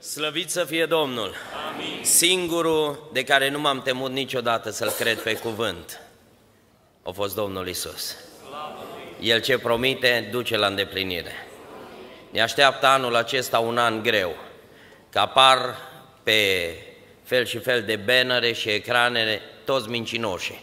Slăvit să fie Domnul! Amin. Singurul de care nu m-am temut niciodată să-L cred pe cuvânt a fost Domnul Iisus. El ce promite, duce la îndeplinire. Ne așteaptă anul acesta un an greu, că apar pe fel și fel de bannere și ecranele toți mincinoși.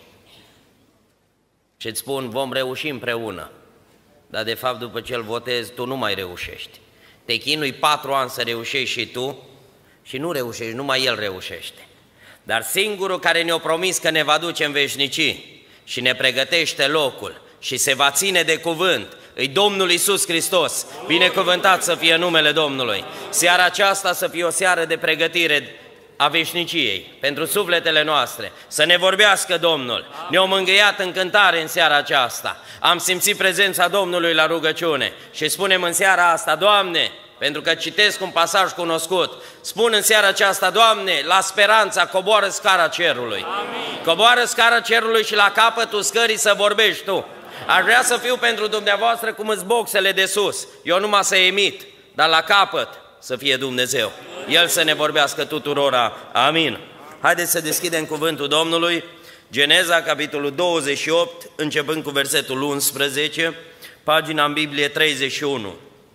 Și îți spun, vom reuși împreună, dar de fapt după ce îl votezi, tu nu mai reușești. Te chinui 4 ani să reușești și tu și nu reușești, numai el reușește. Dar singurul care ne-a promis că ne va duce în veșnicii și ne pregătește locul și se va ține de cuvânt, îi Domnul Iisus Hristos. Binecuvântat să fie numele Domnului. Seara aceasta să fie o seară de pregătire a veșniciei pentru sufletele noastre, să ne vorbească Domnul. Ne-au mângâiat în cântare în seara aceasta, am simțit prezența Domnului la rugăciune și spunem în seara asta, Doamne, pentru că citesc un pasaj cunoscut, spun în seara aceasta, Doamne, la speranța coboară scara cerului. Amin. Coboară scara cerului și la capătul scării să vorbești Tu. Aș vrea să fiu pentru dumneavoastră cum îți boxele de sus, eu numai să emit, dar la capăt să fie Dumnezeu. El să ne vorbească tuturora. Amin. Haideți să deschidem cuvântul Domnului, Geneza, capitolul 28, începând cu versetul 11, pagina în Biblie 31.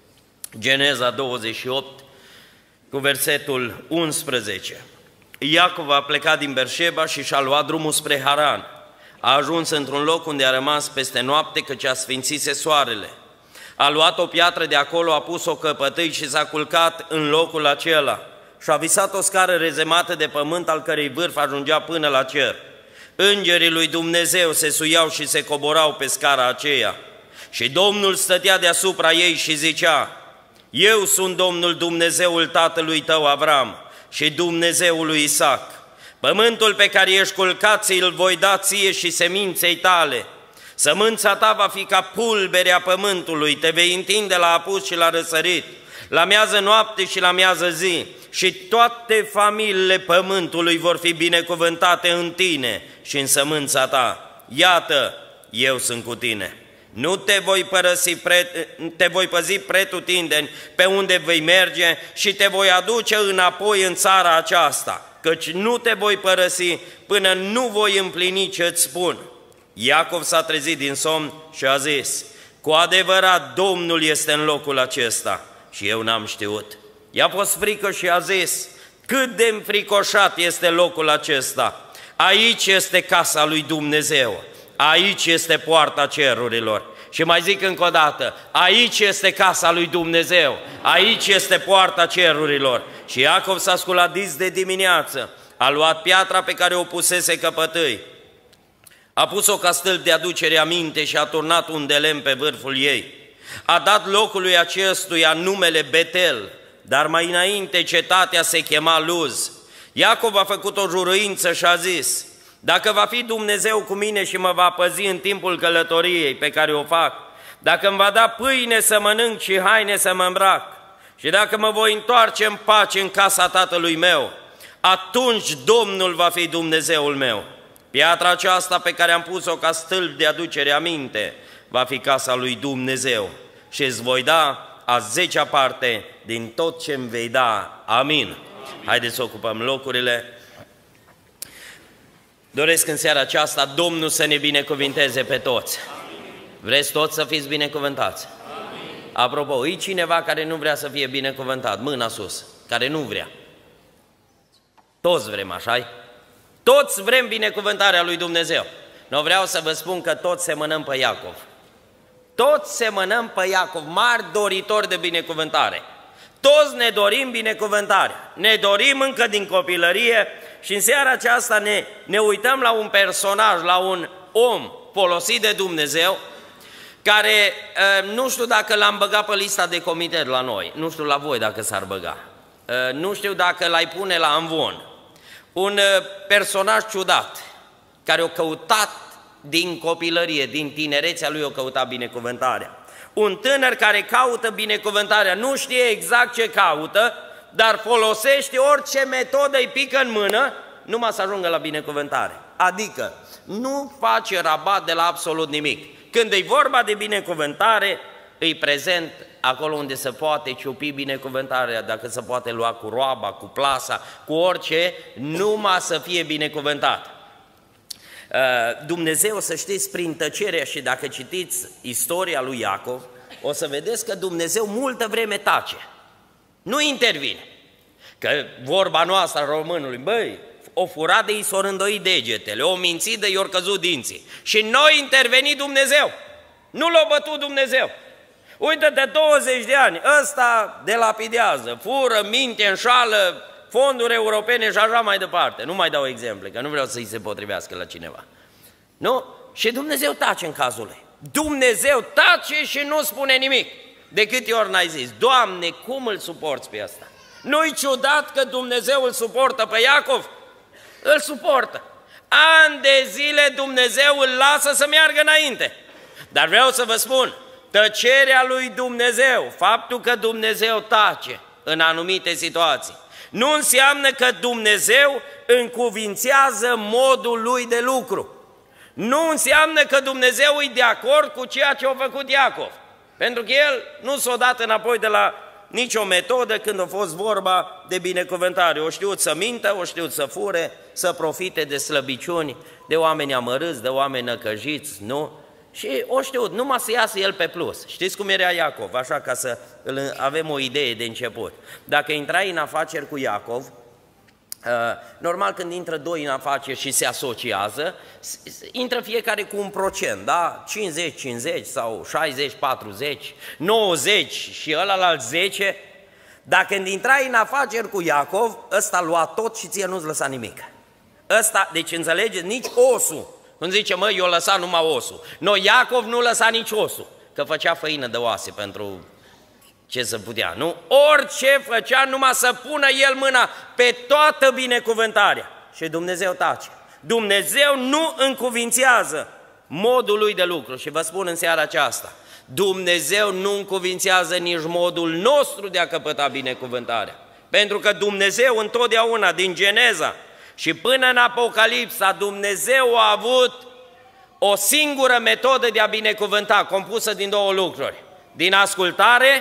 Geneza 28, cu versetul 11. Iacov a plecat din Berșeba și și-a luat drumul spre Haran. A ajuns într-un loc unde a rămas peste noapte, căci a sfințise soarele. A luat o piatră de acolo, a pus-o căpătâi și s-a culcat în locul acela. Și a visat o scară rezemată de pământ, al cărei vârf ajungea până la cer. Îngerii lui Dumnezeu se suiau și se coborau pe scara aceea. Și Domnul stătea deasupra ei și zicea, Eu sunt Domnul Dumnezeul tatălui tău Avram și Dumnezeul lui Isaac. Pământul pe care ești culcat ți-l voi da ție și seminței tale. Sămânța ta va fi ca pulberea pământului, te vei întinde la apus și la răsărit, la miază noapte și la miază zi, și toate familiile pământului vor fi binecuvântate în tine și în sămânța ta. Iată, eu sunt cu tine. Nu te voi părăsi, te voi păzi pretutindeni pe unde vei merge și te voi aduce înapoi în țara aceasta, căci nu te voi părăsi până nu voi împlini ce-ți spun. Iacov s-a trezit din somn și a zis, cu adevărat Domnul este în locul acesta și eu n-am știut. I-a fost frică și a zis, cât de înfricoșat este locul acesta. Aici este casa lui Dumnezeu, aici este poarta cerurilor. Și mai zic încă o dată, aici este casa lui Dumnezeu, aici este poarta cerurilor. Și Iacov s-a sculat dis de dimineață, a luat piatra pe care o pusese căpătâi, a pus-o ca stâlp de aducere aminte și a turnat un de lemn pe vârful ei. A dat locului acestuia numele Betel, dar mai înainte cetatea se chema Luz. Iacov a făcut o juruință și a zis, dacă va fi Dumnezeu cu mine și mă va păzi în timpul călătoriei pe care o fac, dacă îmi va da pâine să mănânc și haine să mă îmbrac, și dacă mă voi întoarce în pace în casa tatălui meu, atunci Domnul va fi Dumnezeul meu. Piatra aceasta pe care am pus-o ca stâlp de aducere aminte va fi casa lui Dumnezeu și îți voi da a 10-a parte din tot ce îmi vei da. Amin. Haideți să ocupăm locurile. Doresc în seara aceasta Domnul să ne binecuvinteze pe toți. Vreți toți să fiți binecuvântați? Apropo, e cineva care nu vrea să fie binecuvântat? Mâna sus, care nu vrea. Toți vrem, așa-i? Toți vrem binecuvântarea lui Dumnezeu. Nu vreau să vă spun că toți semănăm pe Iacov. Toți semănăm pe Iacov, mari doritori de binecuvântare. Toți ne dorim binecuvântarea. Ne dorim încă din copilărie și în seara aceasta ne uităm la un personaj, la un om folosit de Dumnezeu, care nu știu dacă l-am băgat pe lista de comitet la noi, nu știu la voi dacă s-ar băga, nu știu dacă l-ai pune la amvon. Un personaj ciudat, care o căutat din copilărie, din tinerețea lui o căuta binecuvântarea. Un tânăr care caută binecuvântarea, nu știe exact ce caută, dar folosește orice metodă îi pică în mână, numai să ajungă la binecuvântare. Adică nu face rabat de la absolut nimic. Când e vorba de binecuvântare, îi prezent acolo unde se poate ciupi binecuvântarea, dacă se poate lua cu roaba, cu plasa, cu orice, numai să fie binecuvântat. Dumnezeu, să știți, prin tăcerea, și dacă citiți istoria lui Iacov, o să vedeți că Dumnezeu multă vreme tace, nu intervine. Că vorba noastră a românului, băi, o furat de i s-o rândoit degetele, o mințit de i-or căzut dinții. Și noi interveni Dumnezeu, nu l-a bătut Dumnezeu. Uite, de 20 de ani, ăsta delapidează, fură, minte, înșală, fonduri europene și așa mai departe. Nu mai dau exemple, că nu vreau să-i se potrivească la cineva. Nu? Și Dumnezeu tace în cazul lui. Dumnezeu tace și nu spune nimic. De câte ori n-ai zis, Doamne, cum îl suporți pe ăsta? Nu-i ciudat că Dumnezeu îl suportă pe Iacov? Îl suportă. Ani de zile Dumnezeu îl lasă să meargă înainte. Dar vreau să vă spun, tăcerea lui Dumnezeu, faptul că Dumnezeu tace în anumite situații, nu înseamnă că Dumnezeu încuvințează modul lui de lucru. Nu înseamnă că Dumnezeu e de acord cu ceea ce a făcut Iacov. Pentru că el nu s-a dat înapoi de la nicio metodă când a fost vorba de binecuvântare. O știut să mintă, o știut să fure, să profite de slăbiciuni, de oameni amărâți, de oameni năcăjiți, nu? Și o știut, numai să iasă el pe plus. Știți cum era Iacov, așa ca să avem o idee de început. Dacă intrai în afaceri cu Iacov, normal când intră doi în afaceri și se asociază, intră fiecare cu un procent, da? 50-50 sau 60-40, 90 și ălalt 10. Dacă când intrai în afaceri cu Iacov, ăsta lua tot și ție nu-ți lăsa nimic. Ăsta, deci înțelegeți, nici osul. Când zice, mă, eu lăsa numai osul. No, Iacov nu lăsa nici osul, că făcea făină de oase pentru ce să putea, nu? Orice făcea, numai să pună el mâna pe toată binecuvântarea. Și Dumnezeu tace. Dumnezeu nu încuvințează modul lui de lucru. Și vă spun în seara aceasta, Dumnezeu nu încuvințează nici modul nostru de a căpăta binecuvântarea. Pentru că Dumnezeu întotdeauna, din Geneza și până în Apocalipsa, Dumnezeu a avut o singură metodă de a binecuvânta, compusă din două lucruri, din ascultare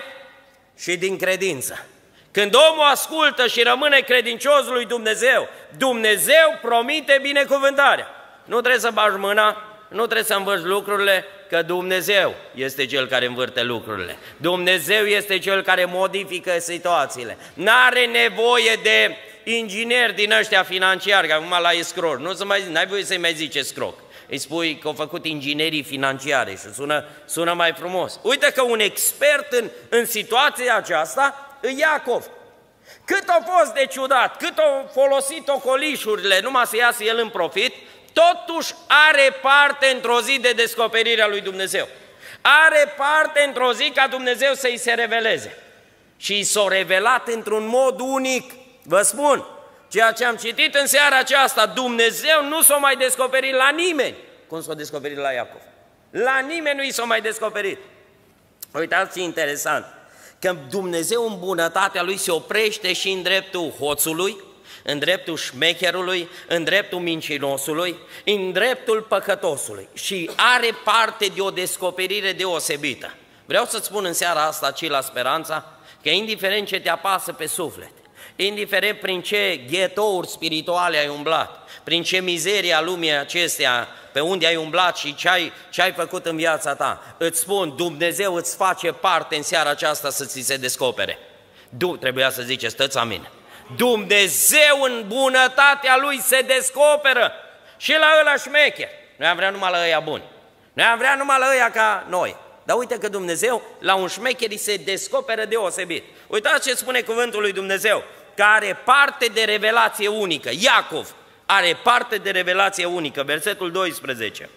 și din credință. Când omul ascultă și rămâne credincios lui Dumnezeu, Dumnezeu promite binecuvântarea. Nu trebuie să bagi mâna, nu trebuie să învârți lucrurile, că Dumnezeu este Cel care învârte lucrurile. Dumnezeu este Cel care modifică situațiile. N-are nevoie de ingineri din ăștia financiari, că acum la escroc, n-ai voie să-i mai zici escroc. Îi spui că au făcut inginerii financiare și sună mai frumos. Uite că un expert în situația aceasta e Iacov. Cât a fost de ciudat, cât au folosit ocolișurile numai să iasă el în profit, totuși are parte într-o zi de descoperirea lui Dumnezeu. Are parte într-o zi ca Dumnezeu să-i se reveleze. Și i s-a revelat într-un mod unic. Vă spun, ceea ce am citit în seara aceasta, Dumnezeu nu s-a mai descoperit la nimeni, cum s-a descoperit la Iacov. La nimeni nu i s-a mai descoperit. Uitați ce interesant, că Dumnezeu în bunătatea Lui se oprește și în dreptul hoțului, în dreptul șmecherului, în dreptul mincinosului, în dreptul păcătosului și are parte de o descoperire deosebită. Vreau să-ți spun în seara asta, ci la Speranța, că indiferent ce te apasă pe suflet, indiferent prin ce ghetouri spirituale ai umblat, prin ce mizerie a lumii acestea, pe unde ai umblat și ce ai făcut în viața ta, îți spun, Dumnezeu îți face parte în seara aceasta să ți se descopere. Trebuia să zice, stăți amin. Dumnezeu în bunătatea Lui se descoperă și la ăla șmecher. Noi am vrea numai la ăia buni. Noi am vrea numai la ăia ca noi. Dar uite că Dumnezeu la un șmecher îi se descoperă deosebit. Uitați ce spune cuvântul lui Dumnezeu, că are parte de revelație unică. Iacov are parte de revelație unică. Versetul 12.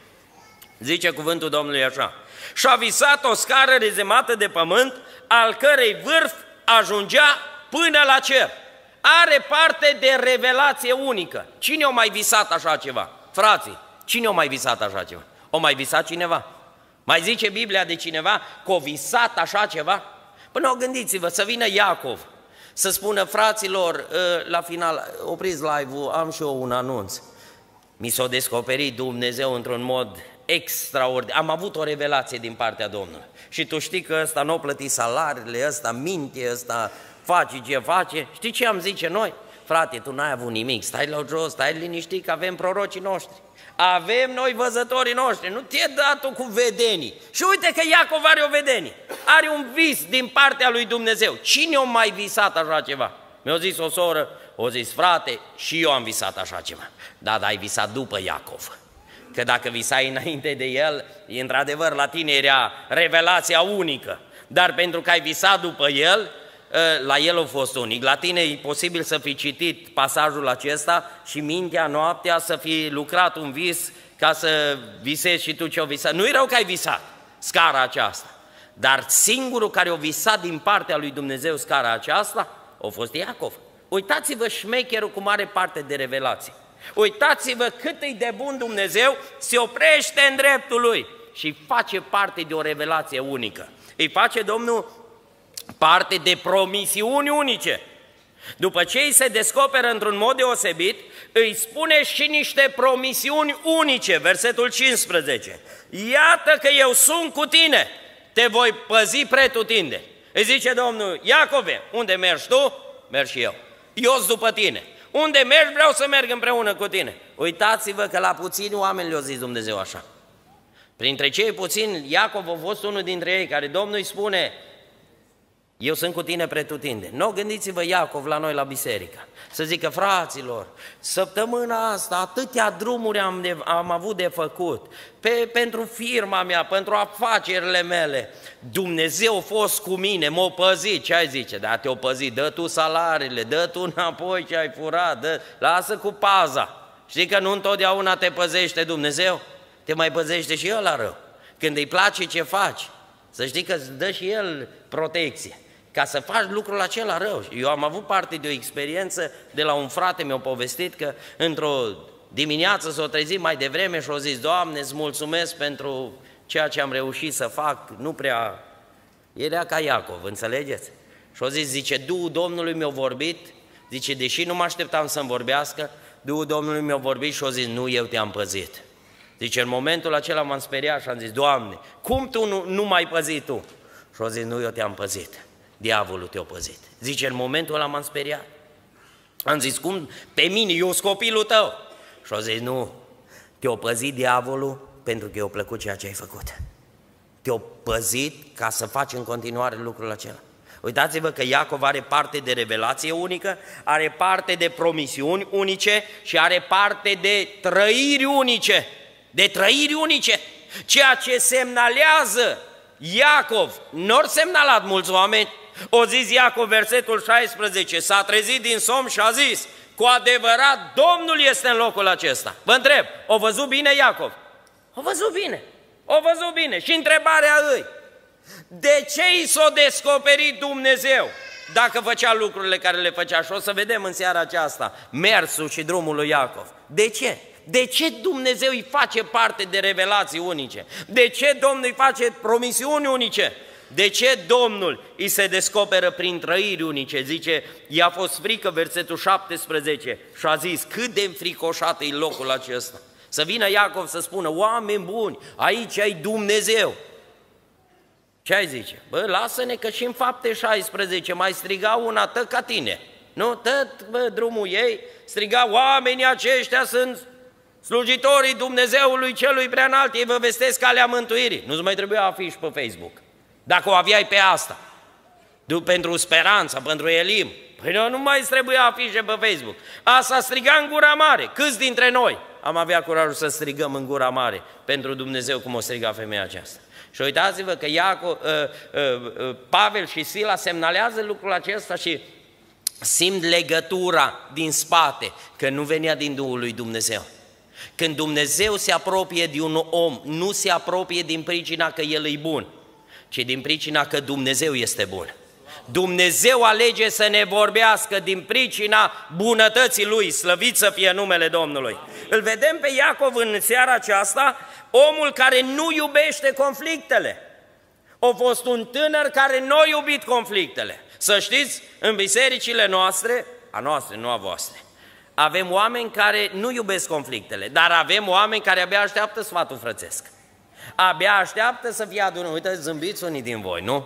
Zice cuvântul Domnului așa: și-a visat o scară rezemată de pământ, al cărei vârf ajungea până la cer. Are parte de revelație unică. Cine a mai visat așa ceva? Frații, cine a mai visat așa ceva? O mai visat cineva? Mai zice Biblia de cineva că a visat așa ceva? Până gândiți-vă, să vină Iacov, să spună fraților, la final, opriți live-ul, am și eu un anunț. Mi s-a descoperit Dumnezeu într-un mod extraordinar. Am avut o revelație din partea Domnului. Și tu știi că ăsta nu a plătit salariile, ăsta minte, ăsta face ce face. Știi ce am zice noi? Frate, tu n-ai avut nimic, stai la jos, stai liniștit că avem prorocii noștri. Avem noi văzătorii noștri, nu ți-e dat cu vedenii. Și uite că Iacov are o vedenie, are un vis din partea lui Dumnezeu. Cine a mai visat așa ceva? Mi-a zis o soră, o zis, frate, și eu am visat așa ceva. Da, dar ai visat după Iacov. Că dacă visai înainte de el, într-adevăr la tine era revelația unică. Dar pentru că ai visat după el, la el a fost unic. La tine e posibil să fi citit pasajul acesta și mintea noaptea să fi lucrat un vis ca să visezi și tu ce-o visat. Nu-i rău că ai visat scara aceasta, dar singurul care o visat din partea lui Dumnezeu scara aceasta a fost Iacov. Uitați-vă șmecherul cu mare parte de revelație. Uitați-vă cât e de bun Dumnezeu, se oprește în dreptul lui și face parte de o revelație unică. Îi face Domnul parte de promisiuni unice. După ce îi se descoperă într-un mod deosebit, îi spune și niște promisiuni unice. Versetul 15. Iată că eu sunt cu tine, te voi păzi pretutindeni. Îi zice Domnul, Iacove, unde mergi tu, merg și eu. Eu-s după tine. Unde mergi, vreau să merg împreună cu tine. Uitați-vă că la puțini oameni le-a zis Dumnezeu așa. Printre cei puțini, Iacov a fost unul dintre ei care Domnul îi spune, eu sunt cu tine pretutindeni. Nu, gândiți-vă Iacov la noi la biserică, să zică, fraților, săptămâna asta atâtea drumuri am avut de făcut, pentru firma mea, pentru afacerile mele, Dumnezeu a fost cu mine, m-a păzit. Ce ai zice? Da, te-a păzit, dă tu salariile, dă tu înapoi ce ai furat, lasă cu paza. Știi că nu întotdeauna te păzește Dumnezeu? Te mai păzește și El la rău. Când îi place ce faci, să știi că îți dă și El protecție ca să faci lucrul acela rău. Eu am avut parte de o experiență de la un frate, mi-a povestit că într-o dimineață s-a trezit mai devreme și a zis, Doamne, îți mulțumesc pentru ceea ce am reușit să fac, nu prea... Era ca Iacov, înțelegeți? Și a zis, zice, Duhul Domnului mi-a vorbit, zice, deși nu mă așteptam să-mi vorbească, Duhul Domnului mi-a vorbit și a zis, nu, eu te-am păzit. Zice, în momentul acela m-am speriat și am zis, Doamne, cum tu nu m-ai păzit tu? Și a zis, nu, eu te-am păzit. Diavolul te-a păzit. Zice, în momentul ăla m-am speriat. Am zis, cum? Pe mine, eu sunt copilul tău. Și a zis, nu, te-a păzit diavolul pentru că i-a plăcut ceea ce ai făcut. Te-a păzit ca să faci în continuare lucrul acela. Uitați-vă că Iacov are parte de revelație unică, are parte de promisiuni unice și are parte de trăiri unice. De trăiri unice. Ceea ce semnalează Iacov, n-or semnalat mulți oameni. O zis Iacov, versetul 16, s-a trezit din somn și a zis, cu adevărat Domnul este în locul acesta. Vă întreb, o văzut bine Iacov? O văzut bine, o văzut bine. Și întrebarea îi, de ce i s-a descoperit Dumnezeu dacă făcea lucrurile care le făcea? Și o să vedem în seara aceasta mersul și drumul lui Iacov. De ce? De ce Dumnezeu îi face parte de revelații unice? De ce Domnul îi face promisiuni unice? De ce Domnul îi se descoperă prin trăiri unice? Zice, i-a fost frică, versetul 17, și a zis, cât de înfricoșat e locul acesta. Să vină Iacov să spună, oameni buni, aici ai Dumnezeu. Ce ai zice? Bă, lasă-ne că și în Fapte 16 mai striga una, tă ca tine. Nu, bă, drumul ei, striga, oamenii aceștia sunt slujitorii Dumnezeului celui preanalt, ei vă vestesc calea mântuirii. Nu-ți mai trebuia afiș pe Facebook. Dacă o aveai pe asta, pentru Speranța, pentru Elim, păi nu mai trebuia afișe pe Facebook. Asta striga în gura mare. Câți dintre noi am avea curajul să strigăm în gura mare pentru Dumnezeu cum o striga femeia aceasta? Și uitați-vă că Pavel și Sila semnalează lucrul acesta și simt legătura din spate, că nu venea din Duhul lui Dumnezeu. Când Dumnezeu se apropie de un om, nu se apropie din pricina că el e bun, ci din pricina că Dumnezeu este bun. Dumnezeu alege să ne vorbească din pricina bunătății Lui, slăvit să fie numele Domnului. Îl vedem pe Iacov în seara aceasta, omul care nu iubește conflictele. A fost un tânăr care nu a iubit conflictele. Să știți, în bisericile noastre, a noastre, nu a voastre, avem oameni care nu iubesc conflictele, dar avem oameni care abia așteaptă sfatul frățesc. abia așteaptă să fie adunat. Uite, zâmbiți unii din voi, nu?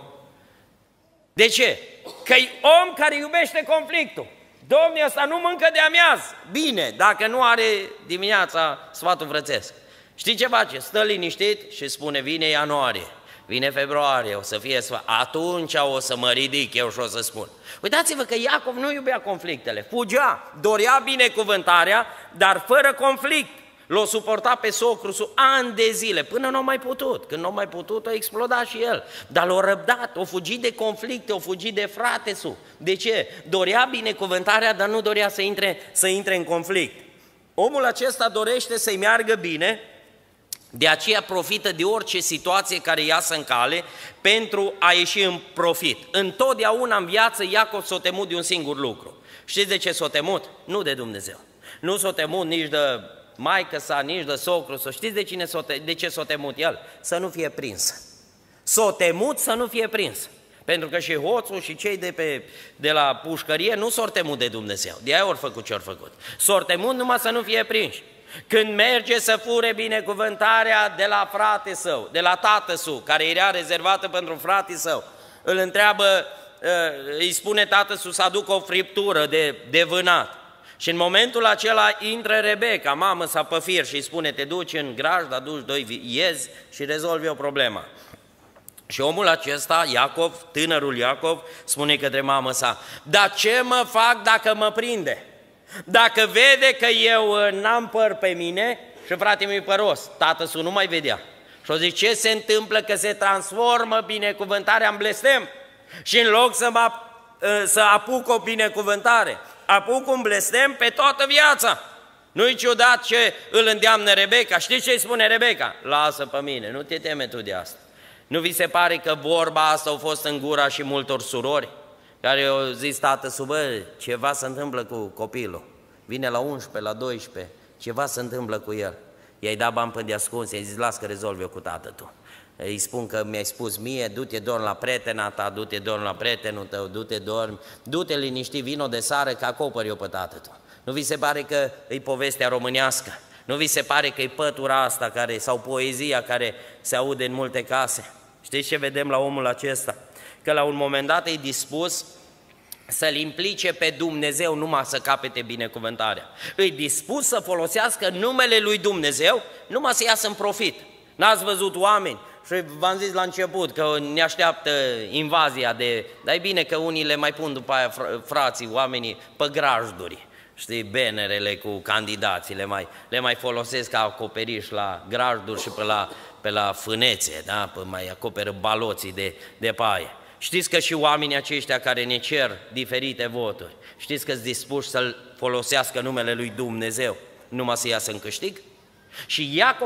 De ce? Că-i om care iubește conflictul. Domnul ăsta nu mâncă de amiază. Bine, dacă nu are dimineața sfatul frățesc. Știi ce face? Stă liniștit și spune, vine ianuarie, vine februarie, o să fie sfat. Atunci o să mă ridic eu și o să spun. Uitați-vă că Iacov nu iubea conflictele, fugea, dorea binecuvântarea, dar fără conflict. L-o suporta pe socru ani de zile, până nu a mai putut. Când nu a mai putut, a explodat și el. Dar l-a răbdat, a fugit de conflicte, a fugit de frate-su. De ce? Dorea binecuvântarea, dar nu dorea să intre în conflict. Omul acesta dorește să-i meargă bine, de aceea profită de orice situație care iasă în cale pentru a ieși în profit. Întotdeauna în viață Iacov s-a temut de un singur lucru. Știți de ce s-a temut? Nu de Dumnezeu. Nu s-a temut nici de maică sa, nici de socru sa. Știți de ce s-a temut el? Să nu fie prins. S-a temut să nu fie prins. Pentru că și hoțul și cei de la pușcărie nu s-au temut de Dumnezeu. De aia au făcut ce au făcut. S-au temut numai să nu fie prinși. Când merge să fure binecuvântarea de la frate său, de la tată său, care era rezervată pentru frate său, îl întreabă, îi spune tată său să aducă o friptură de vânat. Și în momentul acela intră Rebecca, mamă sa pe fir, și îi spune, te duci în grajd, aduci 2 iezi și rezolvi o problemă. Și omul acesta, Iacov, tânărul Iacov, spune către mamă sa, dar ce mă fac dacă mă prinde? Dacă vede că eu n-am păr pe mine și frate mi-i păros, tatăl nu mai vedea. Și o zice, ce se întâmplă? Că se transformă binecuvântarea în blestem. Și în loc să apuc o binecuvântare, apuc un blestem pe toată viața. Nu-i ciudat ce îl îndeamnă Rebecca. Știți ce îi spune Rebecca? Lasă pe mine, nu te teme tu de asta. Nu vi se pare că vorba asta a fost în gura și multor surori? Care au zis tată, bă, ceva se întâmplă cu copilul. Vine la 11, la 12, ceva se întâmplă cu el. I-ai dat bani până de ascuns, i-ai zis, las că rezolvi eu cu tată tu. Îi spun că mi-ai spus mie, du-te dormi la prietena ta, du-te dormi la prietenul tău, du-te dormi, du-te liniști, vino de sară că acopăr eu pe tată tu. Nu vi se pare că e povestea românească? Nu vi se pare că e pătura asta sau poezia care se aude în multe case? Știți ce vedem la omul acesta? Că la un moment dat e dispus să-L implice pe Dumnezeu numai să capete binecuvântarea. E dispus să folosească numele lui Dumnezeu numai să iasă în profit. N-ați văzut oameni? Și v-am zis la început că ne așteaptă invazia dar e bine că unii le mai pun după aia frații, oamenii, pe grajduri. Știi, benerele cu candidații le mai folosesc ca acoperiș la grajduri și pe la fânețe, da? Mai acoperă baloții de paie. Știți că și oamenii aceștia care ne cer diferite voturi, știți că sunt dispuși să-L folosească numele lui Dumnezeu numai să iasă în câștig? Și Iacov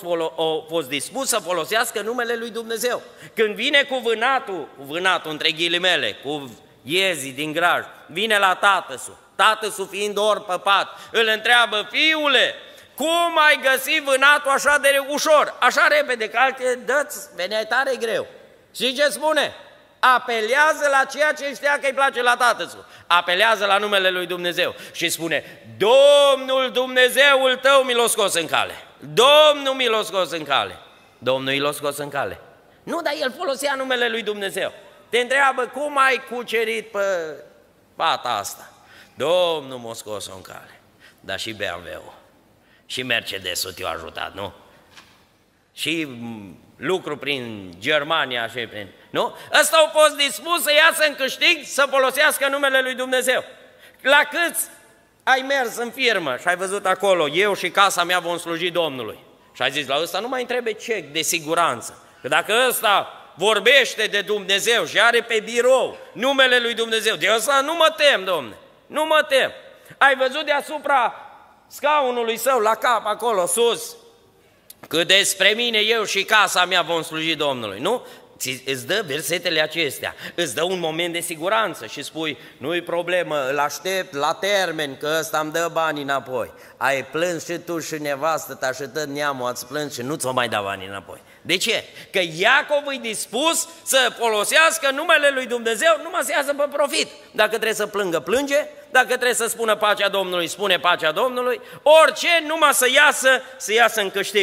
a fost dispus să folosească numele lui Dumnezeu. Când vine cu vânatul între ghilimele, cu iezii din graj, vine la tatăl fiind ori pe pat, îl întreabă, fiule, cum ai găsit vânatul așa de ușor, așa repede, că alte dăți veneai tare greu. Și ce spune? Apelează la ceea ce știa că îi place la tatăl. Apelează la numele lui Dumnezeu și spune, Domnul Dumnezeul tău mi l-a scos în cale. Domnul mi l-a scos în cale. Domnul i l-a scos în cale. Nu, dar el folosea numele lui Dumnezeu. Te întreabă, cum ai cucerit pe fata asta? Domnul m-a scos în cale. Dar și BMW-ul și Mercedes-ul te-au ajutat, nu? Și lucru prin Germania și prin... Nu? Ăsta au fost dispus să iasă în câștig, să folosească numele lui Dumnezeu. La câți ai mers în firmă și ai văzut acolo, eu și casa mea vom sluji Domnului. Și ai zis, la ăsta nu mai întrebe cec de siguranță. Că dacă ăsta vorbește de Dumnezeu și are pe birou numele lui Dumnezeu, de ăsta nu mă tem, domne, nu mă tem. Ai văzut deasupra scaunului său, la cap, acolo, sus, că despre mine, eu și casa mea vom sluji Domnului, nu? Îți dă versetele acestea, îți dă un moment de siguranță și spui, nu-i problemă, îl aștept la termen, că ăsta îmi dă banii înapoi. Ai plâns și tu și nevastă ta și tot neamul ați plâns și nu ți-o mai da banii înapoi. De ce? Că Iacov e dispus să folosească numele lui Dumnezeu numai să iasă pe profit. Dacă trebuie să plângă, plânge, dacă trebuie să spună pacea Domnului, spune pacea Domnului, orice, numai să iasă în câștig.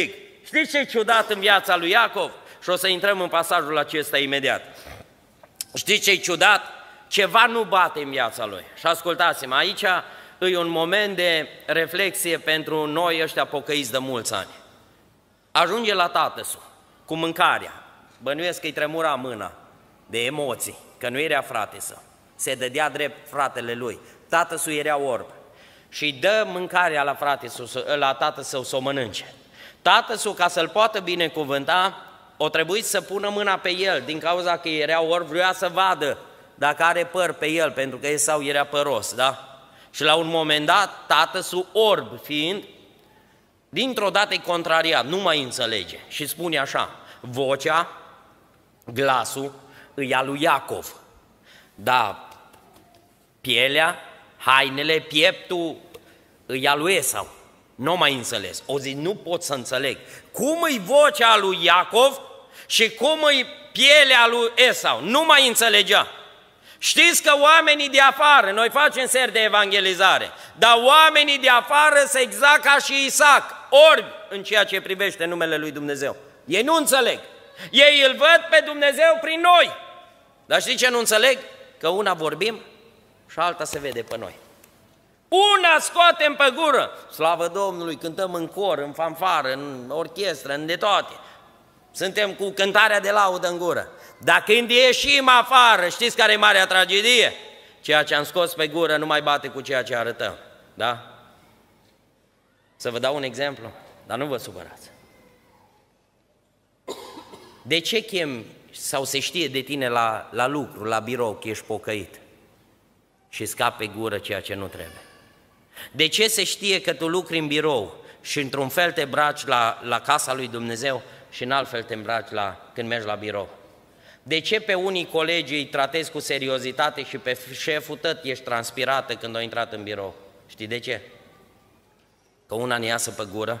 știți ce e ciudat în viața lui Iacov? Și o să intrăm în pasajul acesta imediat. Știți ce e ciudat? Ceva nu bate în viața lui. Și ascultați-mă, aici e un moment de reflexie pentru noi ăștia pocăiți de mulți ani. Ajunge la tatăl cu mâncarea. Bănuiesc că îi tremura mâna de emoții, că nu era frate său. Se dădea drept fratele lui. Tatăl era orb și îi dă mâncarea la tatăl său să o mănânce. Tatăl, ca să-l poată binecuvânta, o trebuit să pună mâna pe el, din cauza că era orb, vrea să vadă dacă are păr pe el, pentru că Esau era păros, da? Și la un moment dat, tatăl orb fiind, dintr-o dată e contrariat, nu mai înțelege și spune așa: vocea, glasul, îi a lui Iacov, dar pielea, hainele, pieptul îi a lui Esau. Nu mai înțeles. O zi, nu pot să înțeleg. Cum îi vocea lui Iacov și cum îi pielea lui Esau? Nu mai înțelegea. Știți că oamenii de afară, noi facem seri de evangelizare, dar oamenii de afară sunt exact ca și Isaac, orbi în ceea ce privește numele lui Dumnezeu. Ei nu înțeleg. Ei îl văd pe Dumnezeu prin noi. Dar știți ce nu înțeleg? Că una vorbim și alta se vede pe noi. Una scoatem pe gură, slavă Domnului, cântăm în cor, în fanfară, în orchestră, în de toate. Suntem cu cântarea de laudă în gură. Dar când ieșim afară, știți care e marea tragedie? Ceea ce am scos pe gură nu mai bate cu ceea ce arătăm. Da? Să vă dau un exemplu, dar nu vă supărați. De ce chem sau se știe de tine la lucru, la birou, că ești pocăit și scapi pe gură ceea ce nu trebuie? De ce se știe că tu lucri în birou și într-un fel te îmbraci la casa lui Dumnezeu și în alt fel te îmbraci când mergi la birou? De ce pe unii colegi îi tratezi cu seriozitate și pe șeful tău ești transpirată când a intrat în birou? Știi de ce? Că una ne iasă pe gură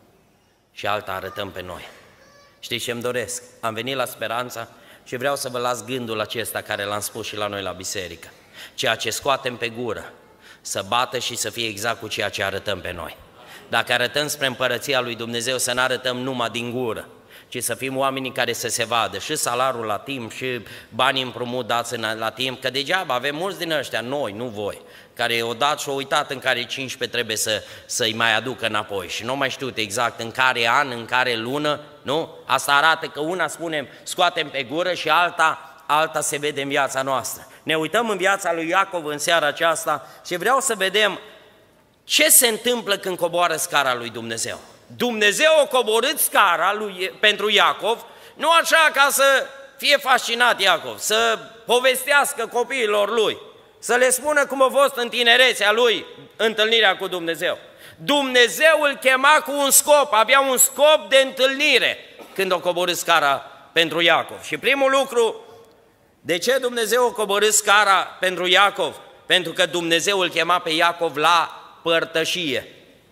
și alta arătăm pe noi. Știți ce îmi doresc? Am venit la Speranța și vreau să vă las gândul acesta care l-am spus și la noi la biserică. Ceea ce scoatem pe gură să bată și să fie exact cu ceea ce arătăm pe noi. Dacă arătăm spre împărăția lui Dumnezeu, să nu arătăm numai din gură, ci să fim oamenii care să se vadă și salariul la timp și banii împrumut dați la timp, că degeaba avem mulți din ăștia, noi, nu voi, care o dat și o uitat în care 15 trebuie să-i mai aducă înapoi și nu mai știu exact în care an, în care lună, nu? Asta arată că una spunem scoatem pe gură și alta se vede în viața noastră. Ne uităm în viața lui Iacov în seara aceasta și vreau să vedem ce se întâmplă când coboară scara lui Dumnezeu. Dumnezeu a coborât scara pentru Iacov, nu așa ca să fie fascinat Iacov, să povestească copiilor lui, să le spună cum a fost în tinerețea lui întâlnirea cu Dumnezeu. Dumnezeu îl chema cu un scop, avea un scop de întâlnire când a coborât scara pentru Iacov. Și primul lucru, de ce Dumnezeu a coborât scara pentru Iacov? Pentru că Dumnezeu îl chema pe Iacov la părtășie.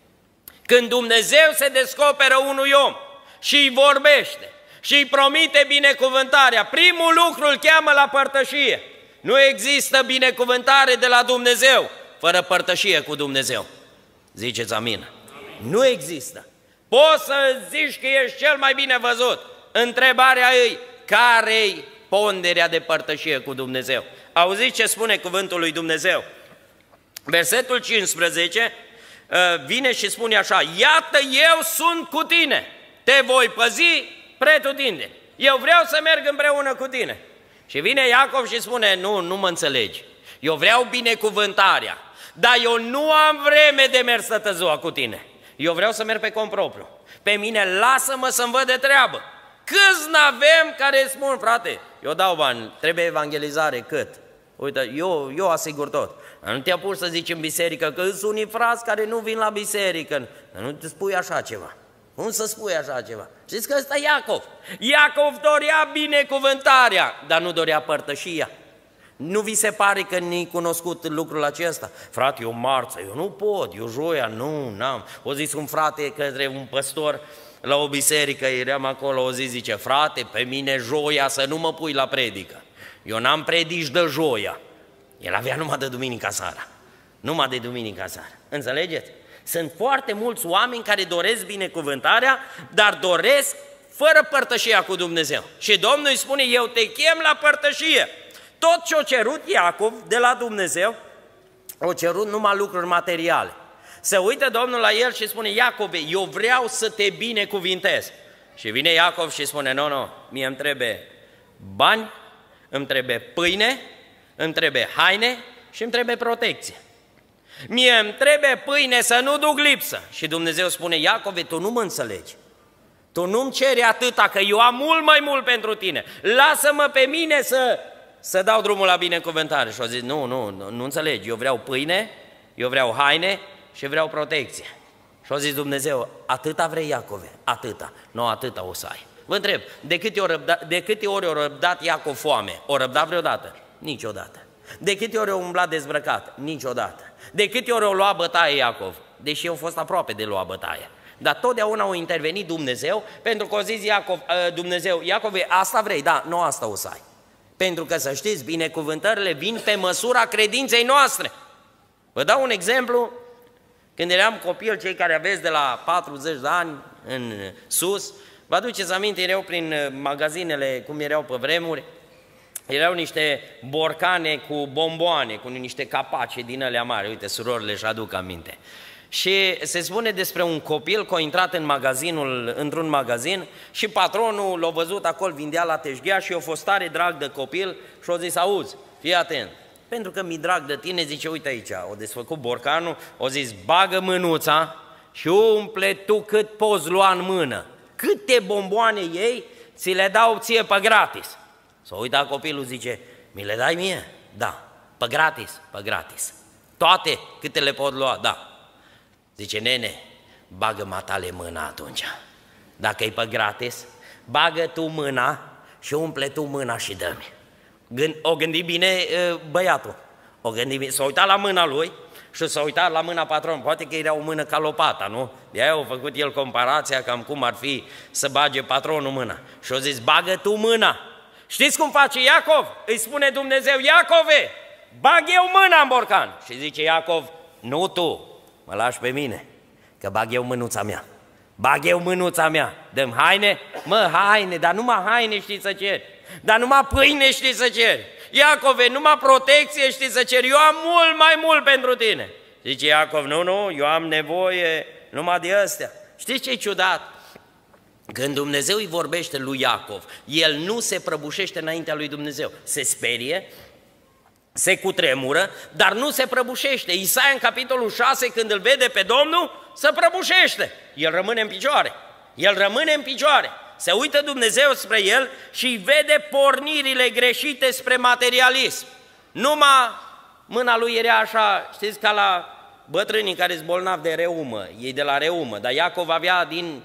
Când Dumnezeu se descoperă unui om și îi vorbește și îi promite binecuvântarea, primul lucru îl cheamă la părtășie. Nu există binecuvântare de la Dumnezeu fără părtășie cu Dumnezeu. Ziceți amin. Nu există. Poți să zici că ești cel mai bine văzut. Întrebarea e, care-i ponderea de părtășie cu Dumnezeu? Auziți ce spune cuvântul lui Dumnezeu? Versetul 15 vine și spune așa: iată, eu sunt cu tine, te voi păzi pretutindeni. Eu vreau să merg împreună cu tine. Și vine Iacov și spune: nu mă înțelegi, eu vreau binecuvântarea, dar eu nu am vreme de mers toată ziua cu tine. Eu vreau să merg pe cont propriu. Pe mine lasă-mă să-mi văd de treabă. Câți n-avem care spun: frate, eu dau bani, trebuie evangelizare, cât? Uite, eu asigur tot. Nu te apuci să zici în biserică că sunt unii frați care nu vin la biserică. Nu te spui așa ceva. Cum să spui așa ceva? Știți că ăsta e Iacov. Iacov dorea binecuvântarea, dar nu dorea părtășia. Nu vi se pare că ne-ai cunoscut lucrul acesta? Frate, eu marță, eu nu pot, eu joia, n-am. O zis un frate către un păstor la o biserică, eram acolo, o zi zice: frate, pe mine joia să nu mă pui la predică. Eu n-am predici de joia. El avea numai de duminica seara. Numai de duminica seara. Înțelegeți? Sunt foarte mulți oameni care doresc binecuvântarea, dar doresc fără părtășia cu Dumnezeu. Și Domnul îi spune, eu te chem la părtășie. Tot ce-a cerut Iacov de la Dumnezeu, a cerut numai lucruri materiale. Se uită Domnul la el și spune, Iacove, eu vreau să te binecuvintez. Și vine Iacov și spune, nu, mie îmi trebuie bani, îmi trebuie pâine, îmi trebuie haine și îmi trebuie protecție. Mie îmi trebuie pâine să nu duc lipsă. Și Dumnezeu spune, Iacove, tu nu mă înțelegi. Tu nu-mi ceri atâta, că eu am mult mai mult pentru tine. Lasă-mă pe mine să dau drumul la binecuvântare. Și au zis, nu înțelegi, eu vreau pâine, eu vreau haine și vreau protecție. Și au zis Dumnezeu, atâta vrei, Iacove? Atâta. Nu, atâta o să ai. Vă întreb, de câte ori a răbdat Iacov foame? O răbdat vreodată? Niciodată. De câte ori a umblat dezbrăcat? Niciodată. De câte ori a luat bătaie Iacov? Deși au fost aproape de lua bătaie. Dar totdeauna a intervenit Dumnezeu, pentru că a zis Dumnezeu, Iacove, asta vrei? Da, nu asta o să ai. Pentru că, să știți, binecuvântările vin pe măsura credinței noastre. Vă dau un exemplu. Când eram copil, cei care aveți de la 40 de ani în sus, vă aduceți aminte, erau prin magazinele, cum erau pe vremuri, erau niște borcane cu bomboane, cu niște capace din alea mari. Uite, surorile își aduc aminte. Și se spune despre un copil că a intrat într-un magazin și patronul l-a văzut acolo, vindea la teșghea și a fost tare drag de copil și a zis, auzi, fii atent, pentru că mi-e drag de tine, zice, uite aici, o desfăcut borcanul, a zis, bagă mânuța și umple tu cât poți lua în mână. Câte bomboane ei, ți le dau ție pe gratis. S-a uitat copilul, zice, mi le dai mie? Da. Pe gratis? Pe gratis. Toate câte le pot lua? Da. Zice, nene, bagă matale mâna atunci. Dacă e pe gratis, bagă tu mâna și umple tu mâna și dă-mi. O gândi bine băiatul. O gândi bine. S-a uitat la mâna lui și s-a uitat la mâna patronului. Poate că era o mână ca lopata, nu? De aia a făcut el comparația cam cum ar fi să bage patronul mâna. Și a zis, bagă tu mâna. Știți cum face Iacov? Îi spune Dumnezeu, Iacove, bag eu mâna în borcan. Și zice Iacov, nu tu, mă lași pe mine, că bag eu mânuța mea. Bag eu mânuța mea. Dăm haine? Mă, haine, dar numai haine știi să ceri. Dar numai pâine știi să ceri. Iacove, numai protecție știi să ceri. Eu am mult mai mult pentru tine. Zice Iacov, nu, eu am nevoie numai de astea. Știți ce-i ciudat? Când Dumnezeu îi vorbește lui Iacov, el nu se prăbușește înaintea lui Dumnezeu. Se sperie, se cutremură, dar nu se prăbușește. Isaia în capitolul 6, când îl vede pe Domnul, se prăbușește. El rămâne în picioare. El rămâne în picioare. Se uită Dumnezeu spre el și îi vede pornirile greșite spre materialism. Numai mâna lui era așa, știți, ca la bătrânii care sunt bolnavi de reumă, ei de la reumă, dar Iacov avea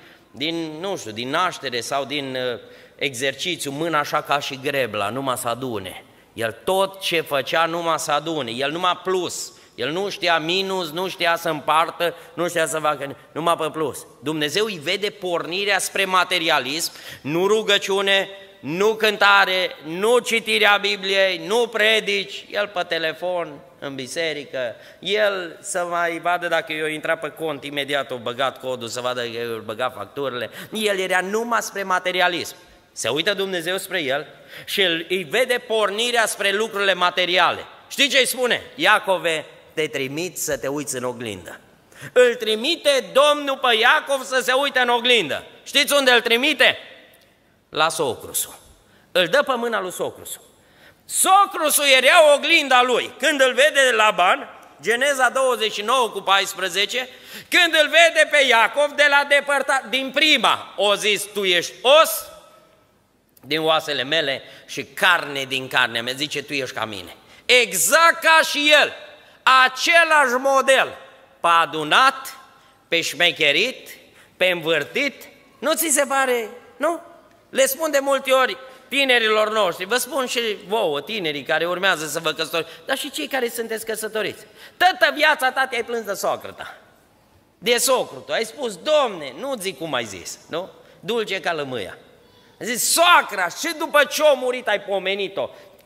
din naștere sau din exercițiu mâna așa ca și grebla, numai să adune. El tot ce făcea numai să adune, el numai plus. El nu știa minus, nu știa să împartă, nu știa să facă, numai pe plus. Dumnezeu îi vede pornirea spre materialism, nu rugăciune, nu cântare, nu citirea Bibliei, nu predici, el pe telefon, în biserică, el să mai vadă dacă eu intra pe cont, imediat o băgat codul, să vadă că eu băga facturile. El era numai spre materialism. Se uită Dumnezeu spre el și îi vede pornirea spre lucrurile materiale. Știi ce îi spune? Iacove, te trimit să te uiți în oglindă. Îl trimite Domnul pe Iacov să se uite în oglindă. Știți unde îl trimite? La socrusul. Îl dă pe mâna lui socrusul. Socrusul era oglinda lui. Când îl vede de Laban, Geneza 29 cu 14, când îl vede pe Iacov de la depărtat, din prima, o zis, tu ești os din oasele mele și carne din carnea mea, zice, tu ești ca mine. Exact ca și el, același model, pe adunat, pe șmecherit, pe învârtit, nu ți se pare, nu? Le spun de multe ori tinerilor noștri, vă spun și vouă, tinerii care urmează să vă căsătoriți, dar și cei care sunteți căsătoriți. Toată viața ta te-ai plâns de soacră ta, de socru tu, ai spus, Domne, nu zic cum ai zis, nu? Dulce ca lămâia. Ai zis, soacra, și după ce a murit ai pomenit-o,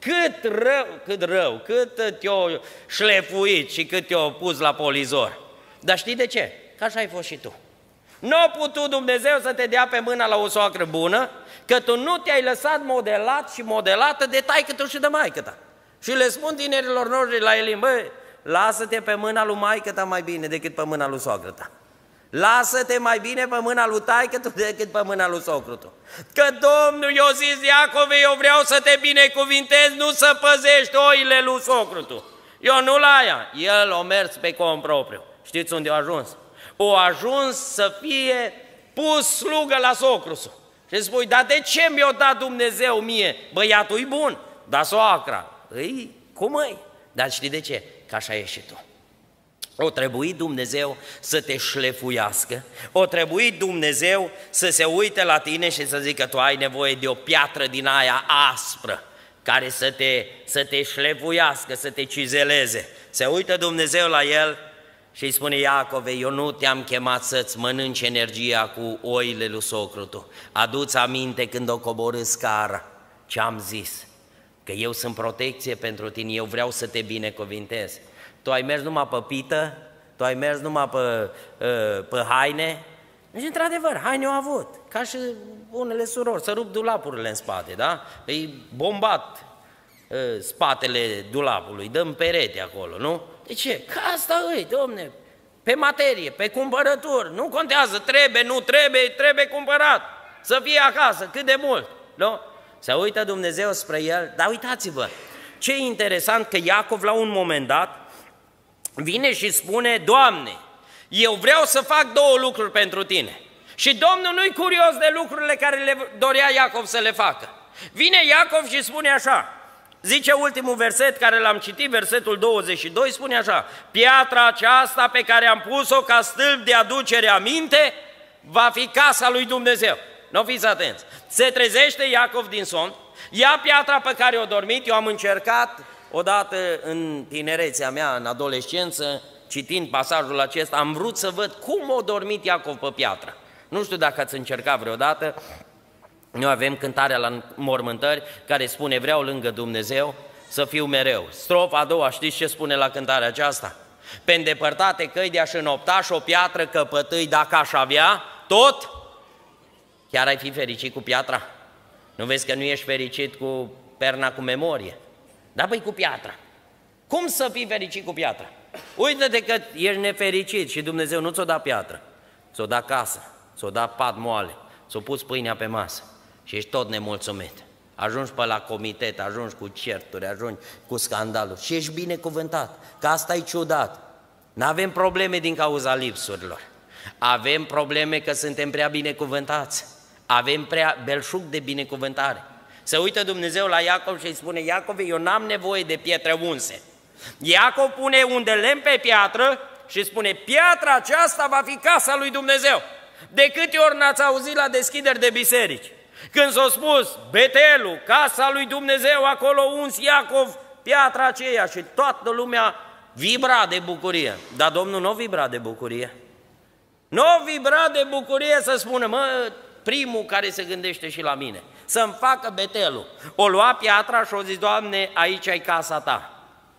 cât te-o șlefuit și cât te-o pus la polizor. Dar știi de ce? Că așa ai fost și tu. Nu a putut Dumnezeu să te dea pe mâna la o soacră bună, că tu nu te-ai lăsat modelat și modelată de taică-tu și de maică-ta. Și le spun tinerilor noștri la Elim, băi, lasă-te pe mâna lui maică-ta mai bine decât pe mâna lui soacră-ta. Lasă-te mai bine pe mâna lui taică-tu decât pe mâna lui socru-tu. Că Domnul i-a zis, Iacove, eu vreau să te binecuvintez, nu să păzești oile lui socru-tu. Eu nu la aia. El a mers pe cont propriu. Știți unde a ajuns? O ajuns să fie pus slugă la socru-su. Și spui, dar de ce mi-a dat Dumnezeu mie? Băiatul-i bun, dar soacra. Cum îi? Dar știi de ce? Că așa ești și tu. O trebuie Dumnezeu să te șlefuiască, o trebuie Dumnezeu să se uite la tine și să zică tu ai nevoie de o piatră din aia aspră, care să te șlefuiască, să te cizeleze. Se uită Dumnezeu la el și îi spune, Iacove, eu nu te-am chemat să-ți mănânci energia cu oile lui socru-tu. Adu-ți aminte când o coborâ scara, ce am zis, că eu sunt protecție pentru tine, eu vreau să te binecuvintez. Tu ai mers numai pe pită, tu ai mers numai pe haine. Deci, într-adevăr, haine au avut, ca și unele surori, să rup dulapurile în spate, da? Îi bombat spatele dulapului, dăm perete acolo, nu? De ce? Că asta îi, domne, pe materie, pe cumpărături, nu contează, trebuie, nu trebuie, trebuie cumpărat, să fie acasă, cât de mult, nu? Se uită Dumnezeu spre el, dar uitați-vă, ce interesant că Iacov la un moment dat vine și spune, Doamne, eu vreau să fac două lucruri pentru tine. Și Domnul nu-i curios de lucrurile care le dorea Iacov să le facă. Vine Iacov și spune așa, zice ultimul verset care l-am citit, versetul 22, spune așa, piatra aceasta pe care am pus-o ca stâlp de aducere aminte, va fi casa lui Dumnezeu. Nu fiți atenți. Se trezește Iacov din somn, ia piatra pe care o dormit, eu am încercat odată în tinerețea mea, în adolescență, citind pasajul acesta, am vrut să văd cum a dormit Iacov pe piatră. Nu știu dacă ați încercat vreodată, noi avem cântarea la mormântări care spune, vreau lângă Dumnezeu să fiu mereu. Strofa a doua, știți ce spune la cântarea aceasta? Pe îndepărtate căi de-aș înopta și o piatră căpătâi dacă aș avea, tot, chiar ai fi fericit cu piatra? Nu vezi că nu ești fericit cu perna cu memorie? Da, păi cu piatra. Cum să fii fericit cu piatra? Uită-te că ești nefericit și Dumnezeu nu ți-o da piatră, ți-o da casă, ți-o da pat moale, ți-o pus pâinea pe masă și ești tot nemulțumit. Ajungi pe la comitet, ajungi cu certuri, ajungi cu scandaluri și ești binecuvântat, că asta e ciudat. N-avem probleme din cauza lipsurilor, avem probleme că suntem prea binecuvântați, avem prea belșug de binecuvântare. Se uită Dumnezeu la Iacov și îi spune, Iacove, eu n-am nevoie de pietre unse. Iacov pune un de lemn pe piatră și spune, piatra aceasta va fi casa lui Dumnezeu. De câte ori n-ați auzit la deschideri de biserici? Când s-a spus, Betelul, casa lui Dumnezeu, acolo uns Iacov, piatra aceea și toată lumea vibra de bucurie. Dar Domnul nu vibra de bucurie. Nu vibra de bucurie să spună, mă, primul care se gândește și la mine, să-mi facă Betelul. O lua piatra și o zis, Doamne, aici ai casa ta.